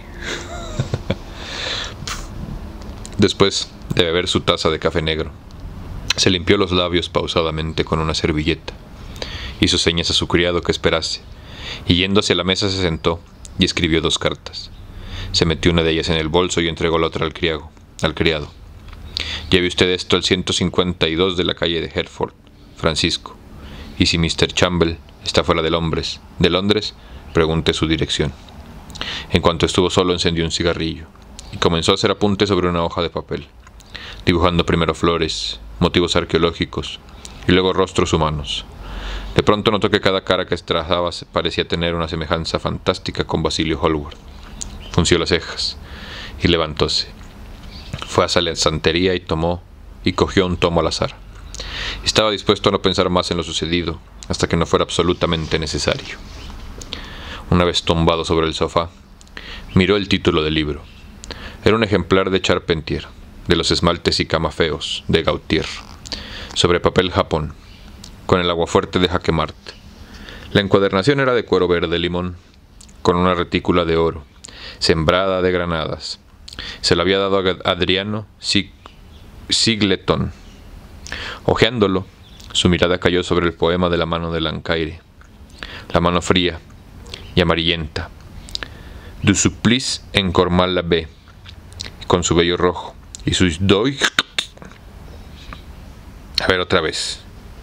Después de beber su taza de café negro, se limpió los labios pausadamente con una servilleta, hizo señas a su criado que esperase, y yéndose a la mesa se sentó y escribió 2 cartas. Se metió una de ellas en el bolso y entregó la otra al criado. Lleve usted esto al 152 de la calle de Hertford, Francisco, y si Mr. Chamble está fuera de Londres, pregunte su dirección. En cuanto estuvo solo, encendió un cigarrillo y comenzó a hacer apuntes sobre una hoja de papel, dibujando primero flores, motivos arqueológicos y luego rostros humanos. De pronto notó que cada cara que trazaba parecía tener una semejanza fantástica con Basilio Hallward. Frunció las cejas y levantóse. Fue a la santería y cogió un tomo al azar. Estaba dispuesto a no pensar más en lo sucedido hasta que no fuera absolutamente necesario. Una vez tumbado sobre el sofá, miró el título del libro. Era un ejemplar de Charpentier, de los esmaltes y camafeos de Gautier, sobre papel japón, con el aguafuerte de Jacquemart. La encuadernación era de cuero verde limón, con una retícula de oro, sembrada de granadas. Se la había dado a Adriano Sigleton. Hojeándolo, su mirada cayó sobre el poema de la mano de Lancaire, la mano fría y amarillenta, Du supplice encore l'Abbé, con su vello rojo y sus doigts. A ver, otra vez.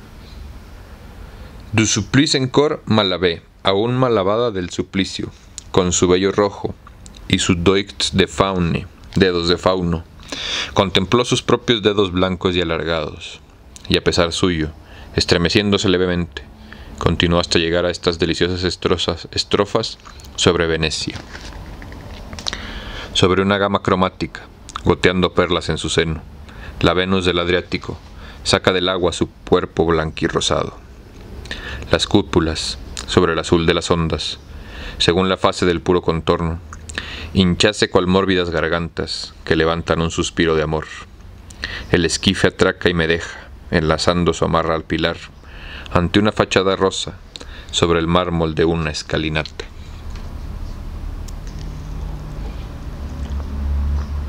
Du supplice encore l'Abbé, aún mal lavada del suplicio, con su vello rojo y sus doigts de faune, dedos de fauno. Contempló sus propios dedos blancos y alargados, y a pesar suyo, estremeciéndose levemente, continuó hasta llegar a estas deliciosas estrofas sobre Venecia. Sobre una gama cromática, goteando perlas en su seno, la Venus del Adriático saca del agua su cuerpo blanquirrosado. Las cúpulas, sobre el azul de las ondas, según la fase del puro contorno, hinchase cual mórbidas gargantas que levantan un suspiro de amor. El esquife atraca y me deja, enlazando su amarra al pilar, ante una fachada rosa, sobre el mármol de una escalinata.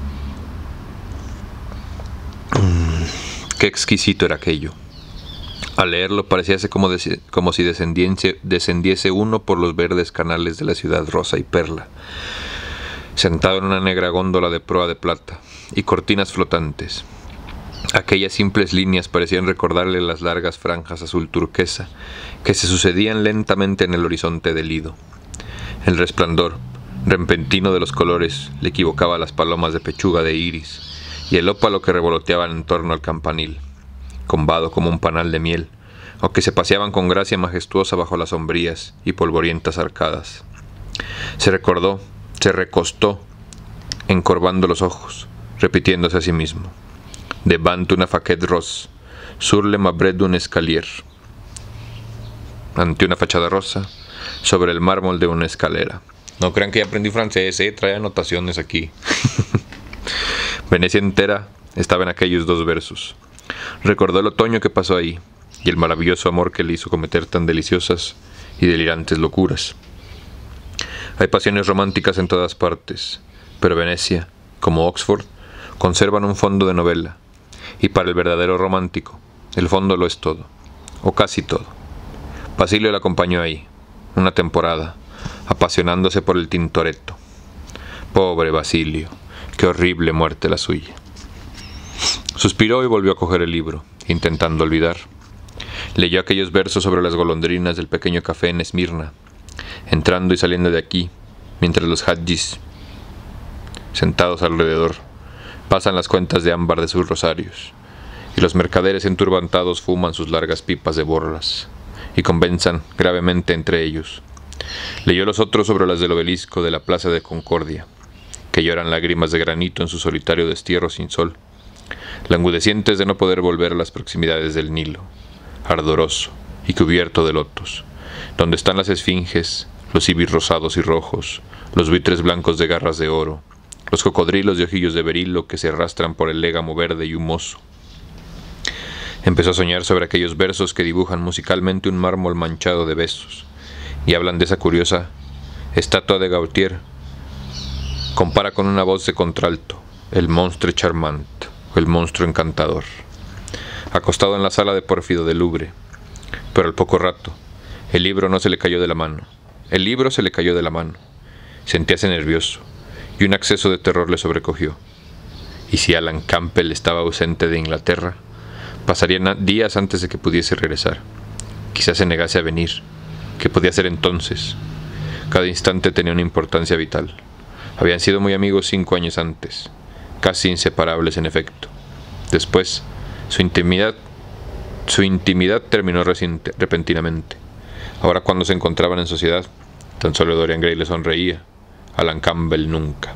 Qué exquisito era aquello. Al leerlo parecíase como si descendiese uno por los verdes canales de la ciudad rosa y perla, sentado en una negra góndola de proa de plata y cortinas flotantes. Aquellas simples líneas parecían recordarle las largas franjas azul turquesa que se sucedían lentamente en el horizonte del Lido. El resplandor repentino de los colores le equivocaba a las palomas de pechuga de iris y el ópalo que revoloteaban en torno al campanil, combado como un panal de miel, o que se paseaban con gracia majestuosa bajo las sombrías y polvorientas arcadas. Se recostó, encorvando los ojos, repitiéndose a sí mismo: «Devant una faquet ros, sur le mabret d'un escalier». Ante una fachada rosa, sobre el mármol de una escalera. No crean que ya aprendí francés, trae anotaciones aquí. Venecia entera estaba en aquellos dos versos. Recordó el otoño que pasó ahí, y el maravilloso amor que le hizo cometer tan deliciosas y delirantes locuras. Hay pasiones románticas en todas partes, pero Venecia, como Oxford, conservan un fondo de novela, y para el verdadero romántico, el fondo lo es todo, o casi todo. Basilio le acompañó ahí, una temporada, apasionándose por el Tintoretto. Pobre Basilio, qué horrible muerte la suya. Suspiró y volvió a coger el libro, intentando olvidar. Leyó aquellos versos sobre las golondrinas del pequeño café en Esmirna, entrando y saliendo de aquí, mientras los hadjis, sentados alrededor, pasan las cuentas de ámbar de sus rosarios, y los mercaderes enturbantados fuman sus largas pipas de borlas, y conversan gravemente entre ellos. Leyó los otros sobre las del obelisco de la Plaza de Concordia, que lloran lágrimas de granito en su solitario destierro sin sol, languidecientes de no poder volver a las proximidades del Nilo, ardoroso y cubierto de lotos, donde están las esfinges, los ibis rosados y rojos, los buitres blancos de garras de oro, los cocodrilos de ojillos de berilo que se arrastran por el légamo verde y humoso. Empezó a soñar sobre aquellos versos que dibujan musicalmente un mármol manchado de besos, y hablan de esa curiosa estatua de Gautier. Compara con una voz de contralto, el monstre charmant, o el monstruo encantador, acostado en la sala de pórfido del Louvre. Pero al poco rato, el libro se le cayó de la mano. Sentíase nervioso, y un acceso de terror le sobrecogió. ¿Y si Alan Campbell estaba ausente de Inglaterra? Pasarían días antes de que pudiese regresar. Quizás se negase a venir. ¿Qué podía hacer entonces? Cada instante tenía una importancia vital. Habían sido muy amigos 5 años antes, casi inseparables en efecto. Después, su intimidad terminó repentinamente. Ahora, cuando se encontraban en sociedad, tan solo Dorian Gray le sonreía, Alan Campbell nunca.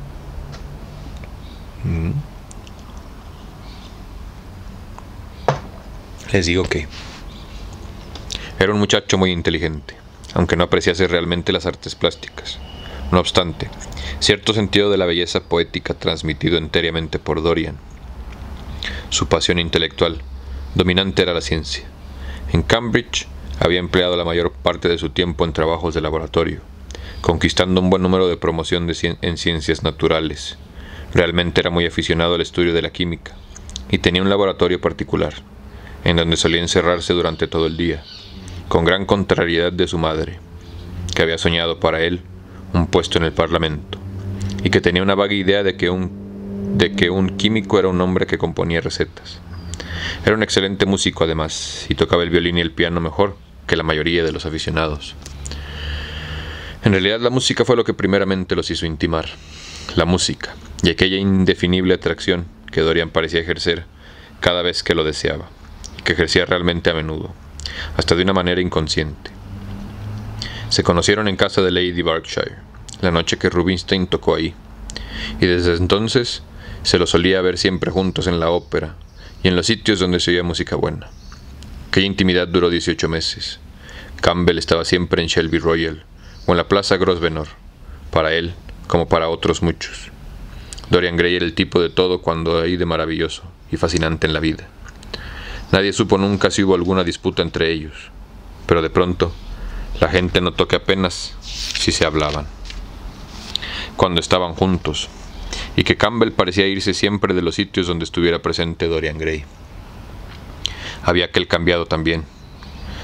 Les digo que era un muchacho muy inteligente, aunque no apreciase realmente las artes plásticas. No obstante, cierto sentido de la belleza poética transmitido enteramente por Dorian. Su pasión intelectual dominante era la ciencia. En Cambridge había empleado la mayor parte de su tiempo en trabajos de laboratorio, conquistando un buen número de promoción en ciencias naturales. Realmente era muy aficionado al estudio de la química, y tenía un laboratorio particular, en donde solía encerrarse durante todo el día, con gran contrariedad de su madre, que había soñado para él un puesto en el Parlamento, y que tenía una vaga idea de que un químico era un hombre que componía recetas. Era un excelente músico además, y tocaba el violín y el piano mejor que la mayoría de los aficionados. En realidad la música fue lo que primeramente los hizo intimar. La música, y aquella indefinible atracción que Dorian parecía ejercer cada vez que lo deseaba, y que ejercía realmente a menudo, hasta de una manera inconsciente. Se conocieron en casa de Lady Berkshire, la noche que Rubinstein tocó ahí, y desde entonces se los solía ver siempre juntos en la ópera y en los sitios donde se oía música buena. Aquella intimidad duró 18 meses. Campbell estaba siempre en Shelby Royal o en la Plaza Grosvenor, para él como para otros muchos. Dorian Gray era el tipo de todo cuando hay de maravilloso y fascinante en la vida. Nadie supo nunca si hubo alguna disputa entre ellos, pero de pronto la gente notó que apenas si se hablaban cuando estaban juntos, y que Campbell parecía irse siempre de los sitios donde estuviera presente Dorian Gray. Había aquel cambiado también,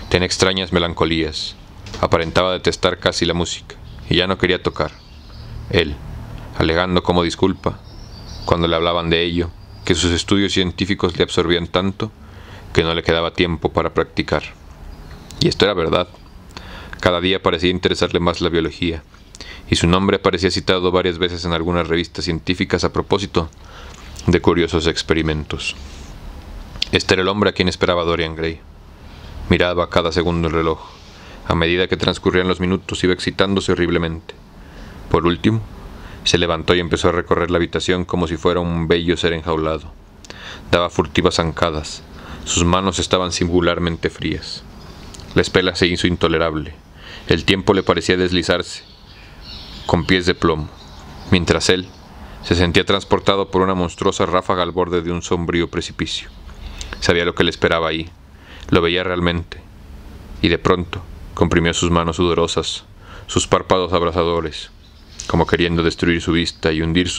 Tenía extrañas melancolías. Aparentaba detestar casi la música, y ya no quería tocar. Él, alegando como disculpa, cuando le hablaban de ello, que sus estudios científicos le absorbían tanto que no le quedaba tiempo para practicar. Y esto era verdad. Cada día parecía interesarle más la biología, y su nombre aparecía citado varias veces en algunas revistas científicas a propósito de curiosos experimentos. Este era el hombre a quien esperaba Dorian Gray. Miraba cada segundo el reloj. A medida que transcurrían los minutos iba excitándose horriblemente. Por último, se levantó y empezó a recorrer la habitación como si fuera un bello ser enjaulado. Daba furtivas zancadas. Sus manos estaban singularmente frías. La espera se hizo intolerable. El tiempo le parecía deslizarse con pies de plomo, mientras él se sentía transportado por una monstruosa ráfaga al borde de un sombrío precipicio. Sabía lo que le esperaba ahí, lo veía realmente, y de pronto comprimió sus manos sudorosas, sus párpados abrasadores, como queriendo destruir su vista y hundir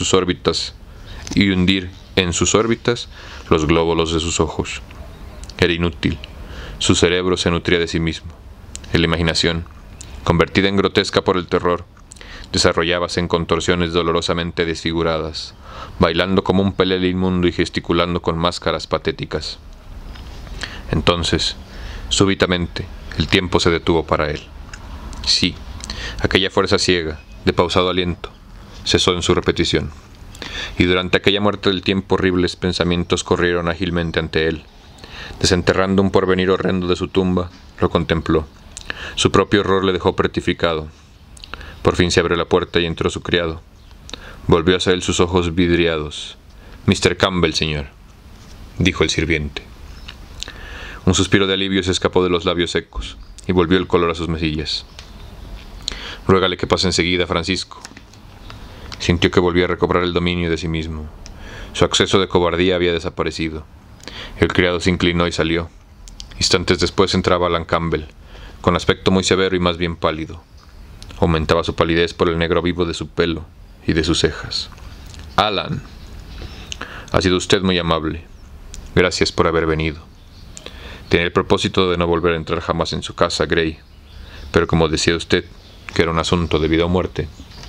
en sus órbitas los glóbulos de sus ojos. Era inútil. Su cerebro se nutría de sí mismo. La imaginación, convertida en grotesca por el terror, desarrollábase en contorsiones dolorosamente desfiguradas, bailando como un pelele inmundo y gesticulando con máscaras patéticas. Entonces, súbitamente, el tiempo se detuvo para él. Sí, aquella fuerza ciega, de pausado aliento, cesó en su repetición. Y durante aquella muerte del tiempo horribles pensamientos corrieron ágilmente ante él. Desenterrando un porvenir horrendo de su tumba, lo contempló. Su propio horror le dejó petrificado. Por fin se abrió la puerta y entró su criado. Volvió hacia él sus ojos vidriados. «Mr. Campbell, señor», dijo el sirviente. Un suspiro de alivio se escapó de los labios secos y volvió el color a sus mejillas. «Ruégale que pase enseguida, Francisco». Sintió que volvía a recobrar el dominio de sí mismo. Su acceso de cobardía había desaparecido. El criado se inclinó y salió. Instantes después entraba Alan Campbell, con aspecto muy severo y más bien pálido. Aumentaba su palidez por el negro vivo de su pelo y de sus cejas. «Alan, ha sido usted muy amable. Gracias por haber venido. Tenía el propósito de no volver a entrar jamás en su casa, Gray, pero como decía usted, que era un asunto de vida o muerte».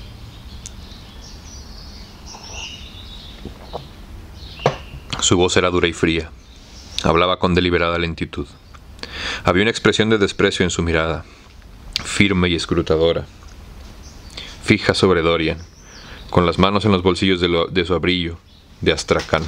Su voz era dura y fría. Hablaba con deliberada lentitud. Había una expresión de desprecio en su mirada, firme y escrutadora, fija sobre Dorian, con las manos en los bolsillos de su abrigo de astracán.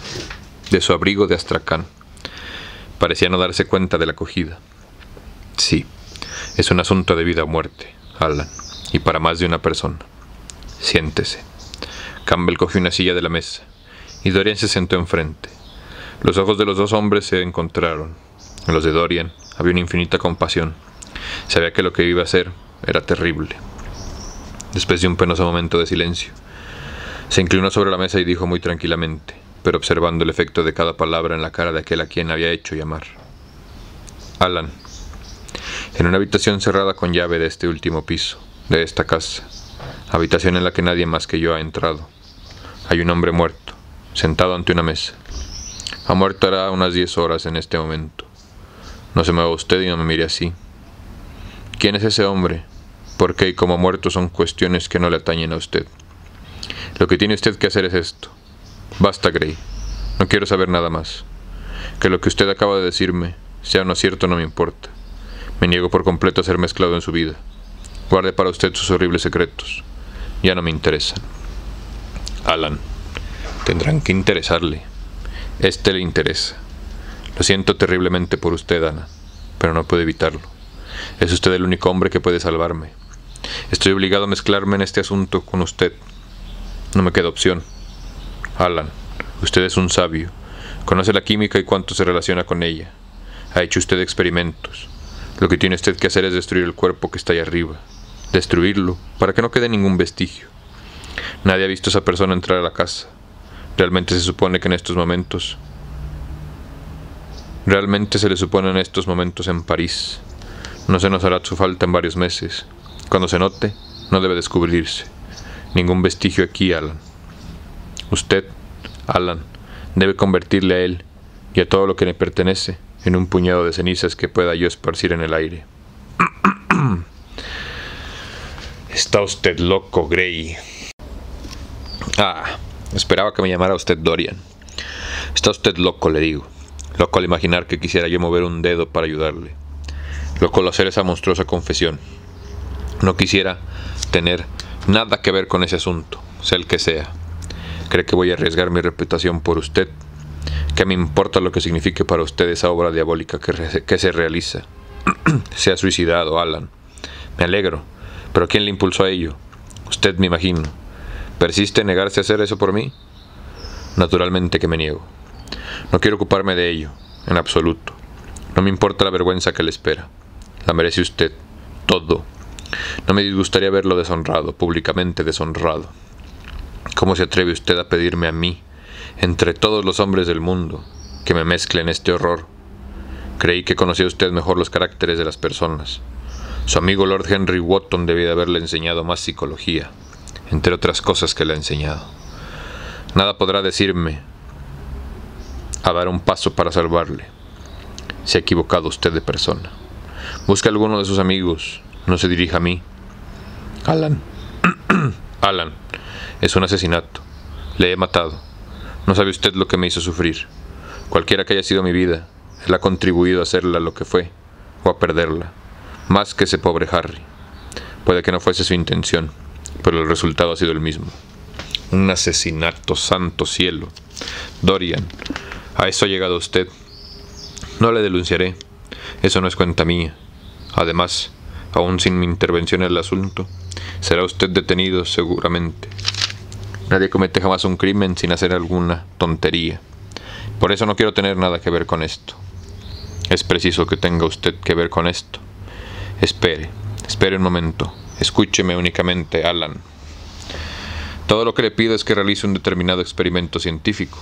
Parecía no darse cuenta de la acogida. «Sí, es un asunto de vida o muerte, Alan, y para más de una persona. Siéntese». Campbell cogió una silla de la mesa, y Dorian se sentó enfrente. Los ojos de los dos hombres se encontraron. En los de Dorian había una infinita compasión. Sabía que lo que iba a hacer era terrible. Después de un penoso momento de silencio, se inclinó sobre la mesa y dijo muy tranquilamente, pero observando el efecto de cada palabra en la cara de aquel a quien había hecho llamar: «Alan, en una habitación cerrada con llave de este último piso, de esta casa, habitación en la que nadie más que yo ha entrado, hay un hombre muerto, sentado ante una mesa. Ha muerto hará unas 10 horas en este momento. No se mueva usted y no me mire así. ¿Quién es ese hombre? ¿Por qué y cómo ha muerto son cuestiones que no le atañen a usted? Lo que tiene usted que hacer es esto. Basta, Gray. No quiero saber nada más. Que lo que usted acaba de decirme sea o no cierto no me importa. Me niego por completo a ser mezclado en su vida. Guarde para usted sus horribles secretos. Ya no me interesan». «Alan, tendrán que interesarle. Este le interesa. Lo siento terriblemente por usted, Ana, pero no puedo evitarlo. Es usted el único hombre que puede salvarme. Estoy obligado a mezclarme en este asunto con usted. No me queda opción. Alan, usted es un sabio. Conoce la química y cuánto se relaciona con ella. Ha hecho usted experimentos. Lo que tiene usted que hacer es destruir el cuerpo que está ahí arriba. Destruirlo, para que no quede ningún vestigio. Nadie ha visto a esa persona entrar a la casa. Realmente se le supone en estos momentos en París. No se nos hará su falta en varios meses. Cuando se note, no debe descubrirse. Ningún vestigio aquí, Alan. Usted, Alan, debe convertirle a él y a todo lo que le pertenece en un puñado de cenizas que pueda yo esparcir en el aire. Está usted loco, Gray. Esperaba que me llamara usted Dorian. Está usted loco, le digo. Loco al imaginar que quisiera yo mover un dedo para ayudarle. Loco al hacer esa monstruosa confesión. No quisiera tener nada que ver con ese asunto, sea el que sea. ¿Cree que voy a arriesgar mi reputación por usted? ¿Qué me importa lo que signifique para usted esa obra diabólica que se realiza? Se ha suicidado, Alan. Me alegro. ¿Pero quién le impulsó a ello? Usted, me imagino. ¿Persiste en negarse a hacer eso por mí? Naturalmente que me niego. No quiero ocuparme de ello, en absoluto. No me importa la vergüenza que le espera. La merece usted. Todo. No me disgustaría verlo deshonrado, públicamente deshonrado. ¿Cómo se atreve usted a pedirme a mí, entre todos los hombres del mundo, que me mezcle en este horror? Creí que conocía usted mejor los caracteres de las personas. Su amigo Lord Henry Wotton debía de haberle enseñado más psicología, entre otras cosas que le ha enseñado. Nada podrá decirme a dar un paso para salvarle. Se ha equivocado usted de persona. Busque a alguno de sus amigos, no se dirija a mí. Alan. Alan, es un asesinato. Le he matado. No sabe usted lo que me hizo sufrir. Cualquiera que haya sido mi vida, él ha contribuido a hacerla lo que fue, o a perderla. Más que ese pobre Harry. Puede que no fuese su intención, pero el resultado ha sido el mismo. Un asesinato, santo cielo. Dorian, a eso ha llegado usted. No le denunciaré. Eso no es cuenta mía. Además, aún sin mi intervención en el asunto, será usted detenido seguramente. Nadie comete jamás un crimen sin hacer alguna tontería. Por eso no quiero tener nada que ver con esto. Es preciso que tenga usted que ver con esto. Espere un momento. Escúcheme únicamente, Alan. Todo lo que le pido es que realice un determinado experimento científico.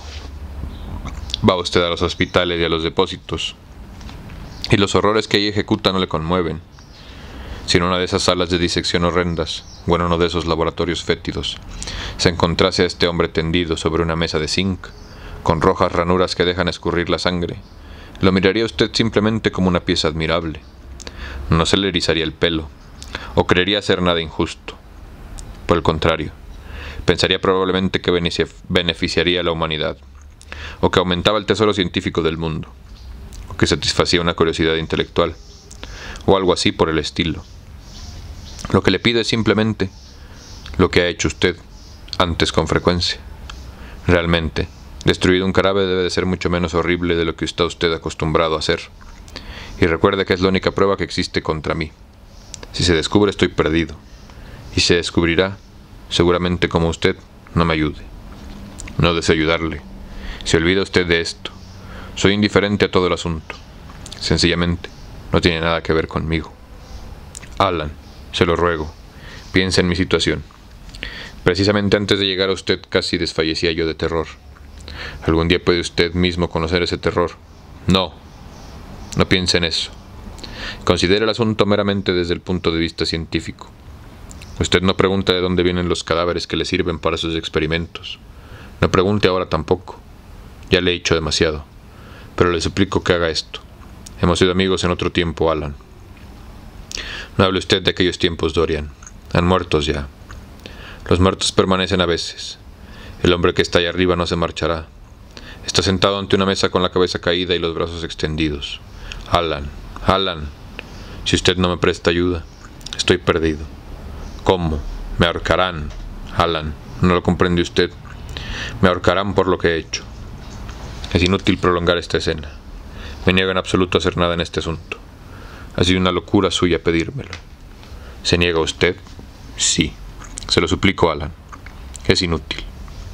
Va usted a los hospitales y a los depósitos, y los horrores que ahí ejecuta no le conmueven. Si en una de esas salas de disección horrendas, o en uno de esos laboratorios fétidos, se encontrase a este hombre tendido sobre una mesa de zinc, con rojas ranuras que dejan escurrir la sangre, lo miraría usted simplemente como una pieza admirable. No se le erizaría el pelo, o creería hacer nada injusto. Por el contrario, pensaría probablemente que beneficiaría a la humanidad, o que aumentaba el tesoro científico del mundo, o que satisfacía una curiosidad intelectual, o algo así por el estilo. Lo que le pido es simplemente lo que ha hecho usted antes con frecuencia. Realmente, destruir un cadáver debe de ser mucho menos horrible de lo que está usted acostumbrado a hacer. Y recuerde que es la única prueba que existe contra mí. Si se descubre, estoy perdido. Y se descubrirá, seguramente como usted no me ayude. No deseo ayudarle. Se olvida usted de esto. Soy indiferente a todo el asunto. Sencillamente, no tiene nada que ver conmigo. Alan, se lo ruego, piense en mi situación. Precisamente antes de llegar a usted casi desfallecía yo de terror. Algún día puede usted mismo conocer ese terror. No piense en eso. Considere el asunto meramente desde el punto de vista científico. Usted no pregunta de dónde vienen los cadáveres que le sirven para sus experimentos. No pregunte ahora tampoco. Ya le he dicho demasiado. Pero le suplico que haga esto. Hemos sido amigos en otro tiempo, Alan. No hable usted de aquellos tiempos, Dorian. Han muertos ya. Los muertos permanecen a veces. El hombre que está allá arriba no se marchará. Está sentado ante una mesa con la cabeza caída y los brazos extendidos. Alan, si usted no me presta ayuda, estoy perdido. ¿Cómo? Me ahorcarán. Alan, ¿no lo comprende usted? Me ahorcarán por lo que he hecho. Es inútil prolongar esta escena. Me niego en absoluto a hacer nada en este asunto. Ha sido una locura suya pedírmelo. ¿Se niega usted? Sí. Se lo suplico, Alan. Es inútil.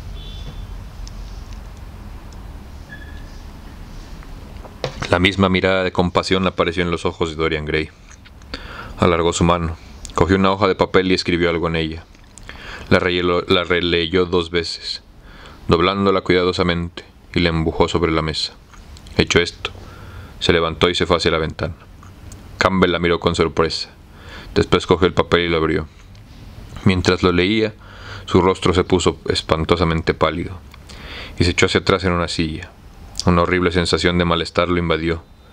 La misma mirada de compasión apareció en los ojos de Dorian Gray. Alargó su mano, cogió una hoja de papel y escribió algo en ella. La releyó 2 veces, doblándola cuidadosamente, y la empujó sobre la mesa. Hecho esto, se levantó y se fue hacia la ventana. Campbell la miró con sorpresa. Después cogió el papel y lo abrió. Mientras lo leía, su rostro se puso espantosamente pálido, y se echó hacia atrás en una silla. Una horrible sensación de malestar lo invadió,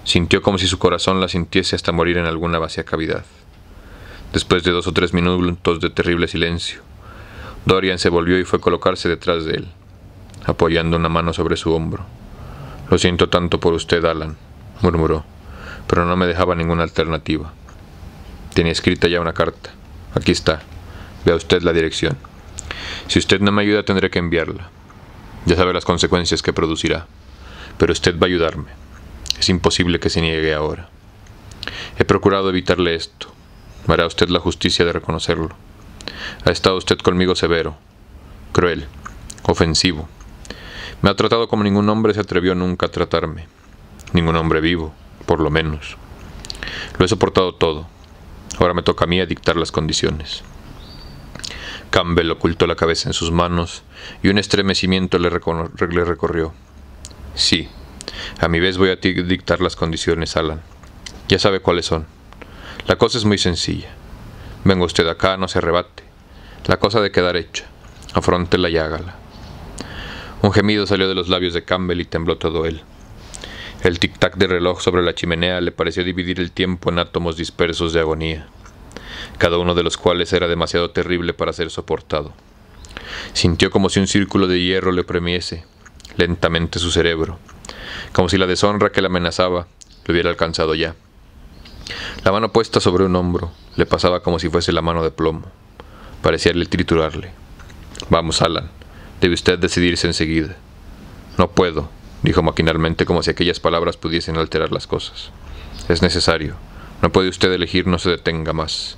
Sintió como si su corazón la sintiese hasta morir en alguna vacía cavidad. Después de 2 o 3 minutos de terrible silencio, Dorian se volvió y fue a colocarse detrás de él, apoyando una mano sobre su hombro. «Lo siento tanto por usted, Alan», murmuró, pero no me dejaba ninguna alternativa. Tenía escrita ya una carta. Aquí está. Vea usted la dirección. Si usted no me ayuda, tendré que enviarla. Ya sabe las consecuencias que producirá. Pero usted va a ayudarme. Es imposible que se niegue ahora. He procurado evitarle esto. Me hará usted la justicia de reconocerlo. Ha estado usted conmigo severo, cruel, ofensivo. Me ha tratado como ningún hombre se atrevió nunca a tratarme. Ningún hombre vivo, por lo menos. Lo he soportado todo. Ahora me toca a mí a dictar las condiciones. Campbell ocultó la cabeza en sus manos y un estremecimiento le recorrió. Sí, a mi vez voy a dictar las condiciones, Alan. Ya sabe cuáles son. La cosa es muy sencilla. Venga usted acá, no se arrebate. La cosa ha de quedar hecha. Afróntela y hágala. Un gemido salió de los labios de Campbell y tembló todo él. El tic-tac del reloj sobre la chimenea le pareció dividir el tiempo en átomos dispersos de agonía, cada uno de los cuales era demasiado terrible para ser soportado. Sintió como si un círculo de hierro le oprimiese lentamente su cerebro, como si la deshonra que le amenazaba lo hubiera alcanzado ya. La mano puesta sobre un hombro le pasaba como si fuese la mano de plomo. Parecíale triturarle. «Vamos, Alan, debe usted decidirse enseguida». «No puedo», dijo maquinalmente, como si aquellas palabras pudiesen alterar las cosas. «Es necesario. No puede usted elegir, no se detenga más».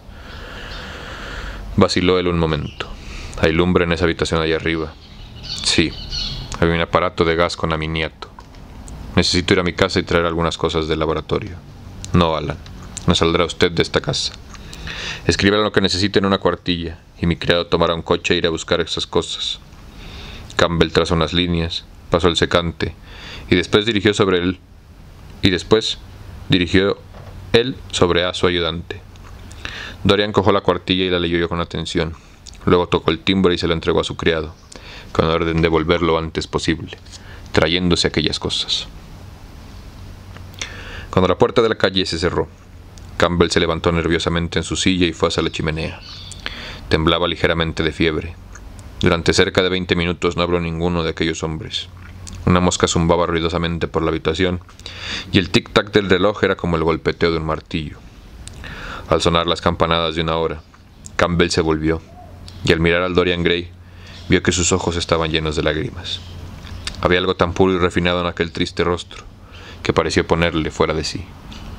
Vaciló él un momento. «¿Hay lumbre en esa habitación allá arriba?» «Sí. Hay un aparato de gas con amoniato. Necesito ir a mi casa y traer algunas cosas del laboratorio». «No, Alan. No saldrá usted de esta casa. Escriba lo que necesite en una cuartilla, y mi criado tomará un coche e irá a buscar esas cosas». Campbell trazó unas líneas, pasó el secante, y después dirigió él sobre a su ayudante. Dorian cogió la cuartilla y la leyó con atención. Luego tocó el timbre y se lo entregó a su criado, con orden de volverlo lo antes posible, trayéndose aquellas cosas. Cuando la puerta de la calle se cerró, Campbell se levantó nerviosamente en su silla y fue hacia la chimenea. Temblaba ligeramente de fiebre. Durante cerca de 20 minutos no habló ninguno de aquellos hombres. Una mosca zumbaba ruidosamente por la habitación, y el tic-tac del reloj era como el golpeteo de un martillo. Al sonar las campanadas de una hora, Campbell se volvió, y al mirar al Dorian Gray, vio que sus ojos estaban llenos de lágrimas. Había algo tan puro y refinado en aquel triste rostro, que pareció ponerle fuera de sí.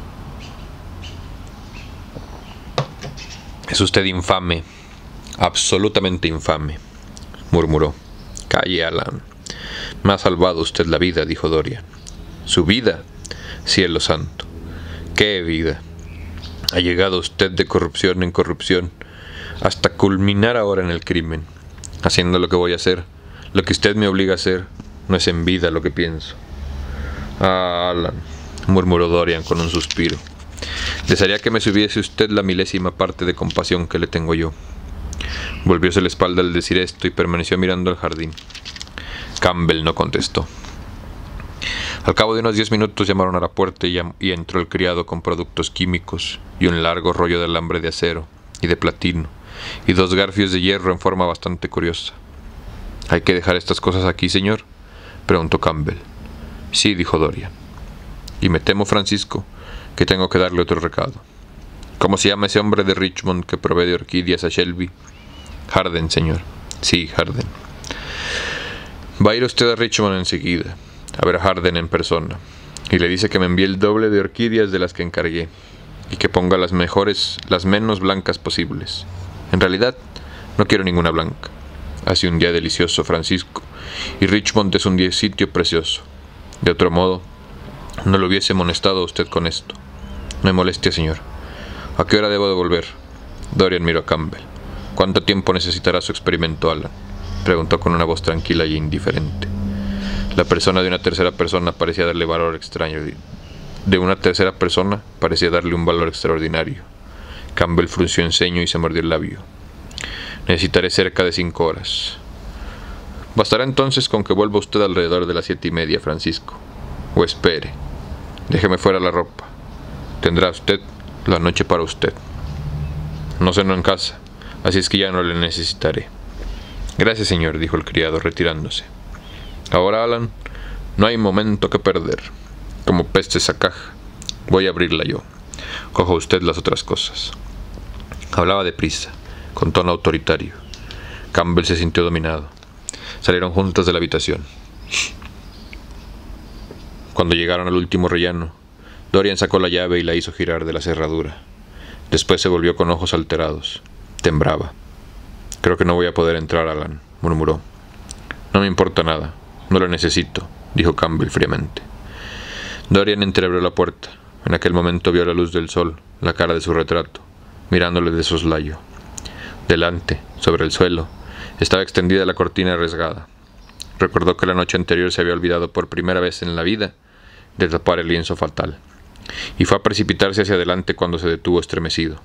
«Es usted infame, absolutamente infame», murmuró. «Calle, Alan. Me ha salvado usted la vida», dijo Dorian. «¿Su vida? Cielo santo. ¿Qué vida? Ha llegado usted de corrupción en corrupción, hasta culminar ahora en el crimen. Haciendo lo que voy a hacer, lo que usted me obliga a hacer, no es en vida lo que pienso». «Ah, Alan», murmuró Dorian con un suspiro. «Desearía que me subiese usted la milésima parte de compasión que le tengo yo». Volvióse la espalda al decir esto y permaneció mirando al jardín. Campbell no contestó. Al cabo de unos 10 minutos llamaron a la puerta y entró el criado con productos químicos y un largo rollo de alambre de acero y de platino y 2 garfios de hierro en forma bastante curiosa. «¿Hay que dejar estas cosas aquí, señor?», preguntó Campbell. «Sí», dijo Dorian. «Y me temo, Francisco, que tengo que darle otro recado». «¿Cómo se llama ese hombre de Richmond que provee de orquídeas a Shelby?» «Harden, señor». «Sí, Harden». «Va a ir usted a Richmond enseguida, a ver a Harden en persona, y le dice que me envíe el doble de orquídeas de las que encargué, y que ponga las menos blancas posibles. En realidad, no quiero ninguna blanca. Hace un día delicioso, Francisco, y Richmond es un sitio precioso. De otro modo, no lo hubiese amonestado a usted con esto. No me molestia, señor. ¿A qué hora debo de volver?» Dorian miró a Campbell. «¿Cuánto tiempo necesitará su experimento, Alan?», preguntó con una voz tranquila y indiferente. La persona de una tercera persona parecía darle valor extraño. De una tercera persona parecía darle un valor extraordinario. Campbell frunció el ceño y se mordió el labio. «Necesitaré cerca de 5 horas». «Bastará entonces con que vuelva usted alrededor de las 7:30, Francisco. O espere. Déjeme fuera la ropa. Tendrá usted la noche para usted. No cenó en casa, así es que ya no le necesitaré. Gracias, señor, dijo el criado, retirándose. Ahora, Alan, no hay momento que perder. Como peste esa caja. Voy a abrirla yo. Coja usted las otras cosas. Hablaba deprisa, con tono autoritario. Campbell se sintió dominado. Salieron juntas de la habitación. Cuando llegaron al último rellano, Dorian sacó la llave y la hizo girar de la cerradura. Después se volvió con ojos alterados. Temblaba. «Creo que no voy a poder entrar, Alan», murmuró. «No me importa nada. No lo necesito», dijo Campbell fríamente. Dorian entreabrió la puerta. En aquel momento vio la luz del sol, la cara de su retrato, mirándole de soslayo. Delante, sobre el suelo, estaba extendida la cortina arriesgada. Recordó que la noche anterior se había olvidado por primera vez en la vida de tapar el lienzo fatal, y fue a precipitarse hacia adelante cuando se detuvo estremecido.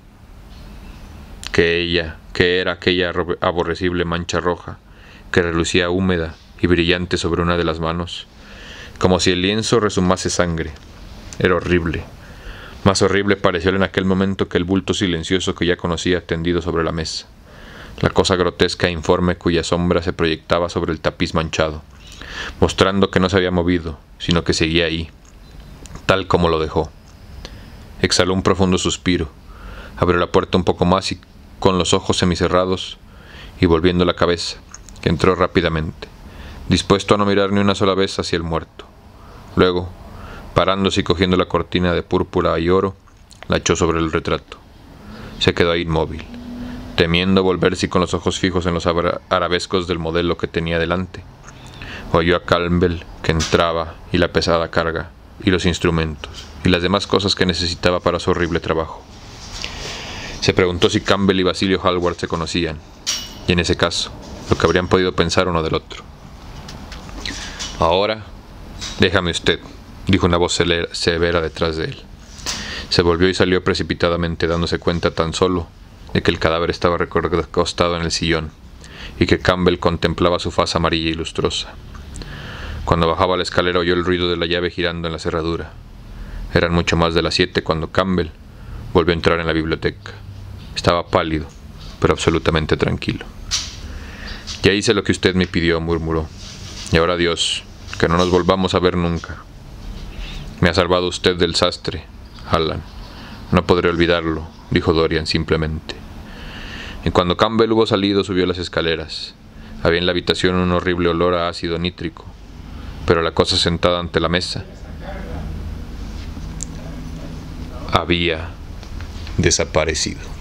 ¿Qué era aquella aborrecible mancha roja que relucía húmeda y brillante sobre una de las manos, como si el lienzo resumase sangre? Era horrible. Más horrible pareció en aquel momento que el bulto silencioso que ya conocía tendido sobre la mesa, la cosa grotesca e informe cuya sombra se proyectaba sobre el tapiz manchado, mostrando que no se había movido, sino que seguía ahí, tal como lo dejó. Exhaló un profundo suspiro, abrió la puerta un poco más y, con los ojos semicerrados y volviendo la cabeza, entró rápidamente, dispuesto a no mirar ni una sola vez hacia el muerto. Luego, parándose y cogiendo la cortina de púrpura y oro, la echó sobre el retrato. Se quedó ahí inmóvil, temiendo volverse con los ojos fijos en los arabescos del modelo que tenía delante. Oyó a Campbell que entraba, y la pesada carga, y los instrumentos, y las demás cosas que necesitaba para su horrible trabajo. Se preguntó si Campbell y Basilio Hallward se conocían, y en ese caso, lo que habrían podido pensar uno del otro. «Ahora, déjame usted», dijo una voz severa detrás de él. Se volvió y salió precipitadamente, dándose cuenta tan solo de que el cadáver estaba recostado en el sillón, y que Campbell contemplaba su faz amarilla y lustrosa. Cuando bajaba la escalera oyó el ruido de la llave girando en la cerradura. Eran mucho más de las 7 cuando Campbell volvió a entrar en la biblioteca. Estaba pálido, pero absolutamente tranquilo. «Ya hice lo que usted me pidió», murmuró. «Y ahora Dios, que no nos volvamos a ver nunca. Me ha salvado usted del sastre, Alan. No podré olvidarlo», dijo Dorian simplemente. Y cuando Campbell hubo salido, subió las escaleras. Había en la habitación un horrible olor a ácido nítrico, pero la cosa sentada ante la mesa había desaparecido.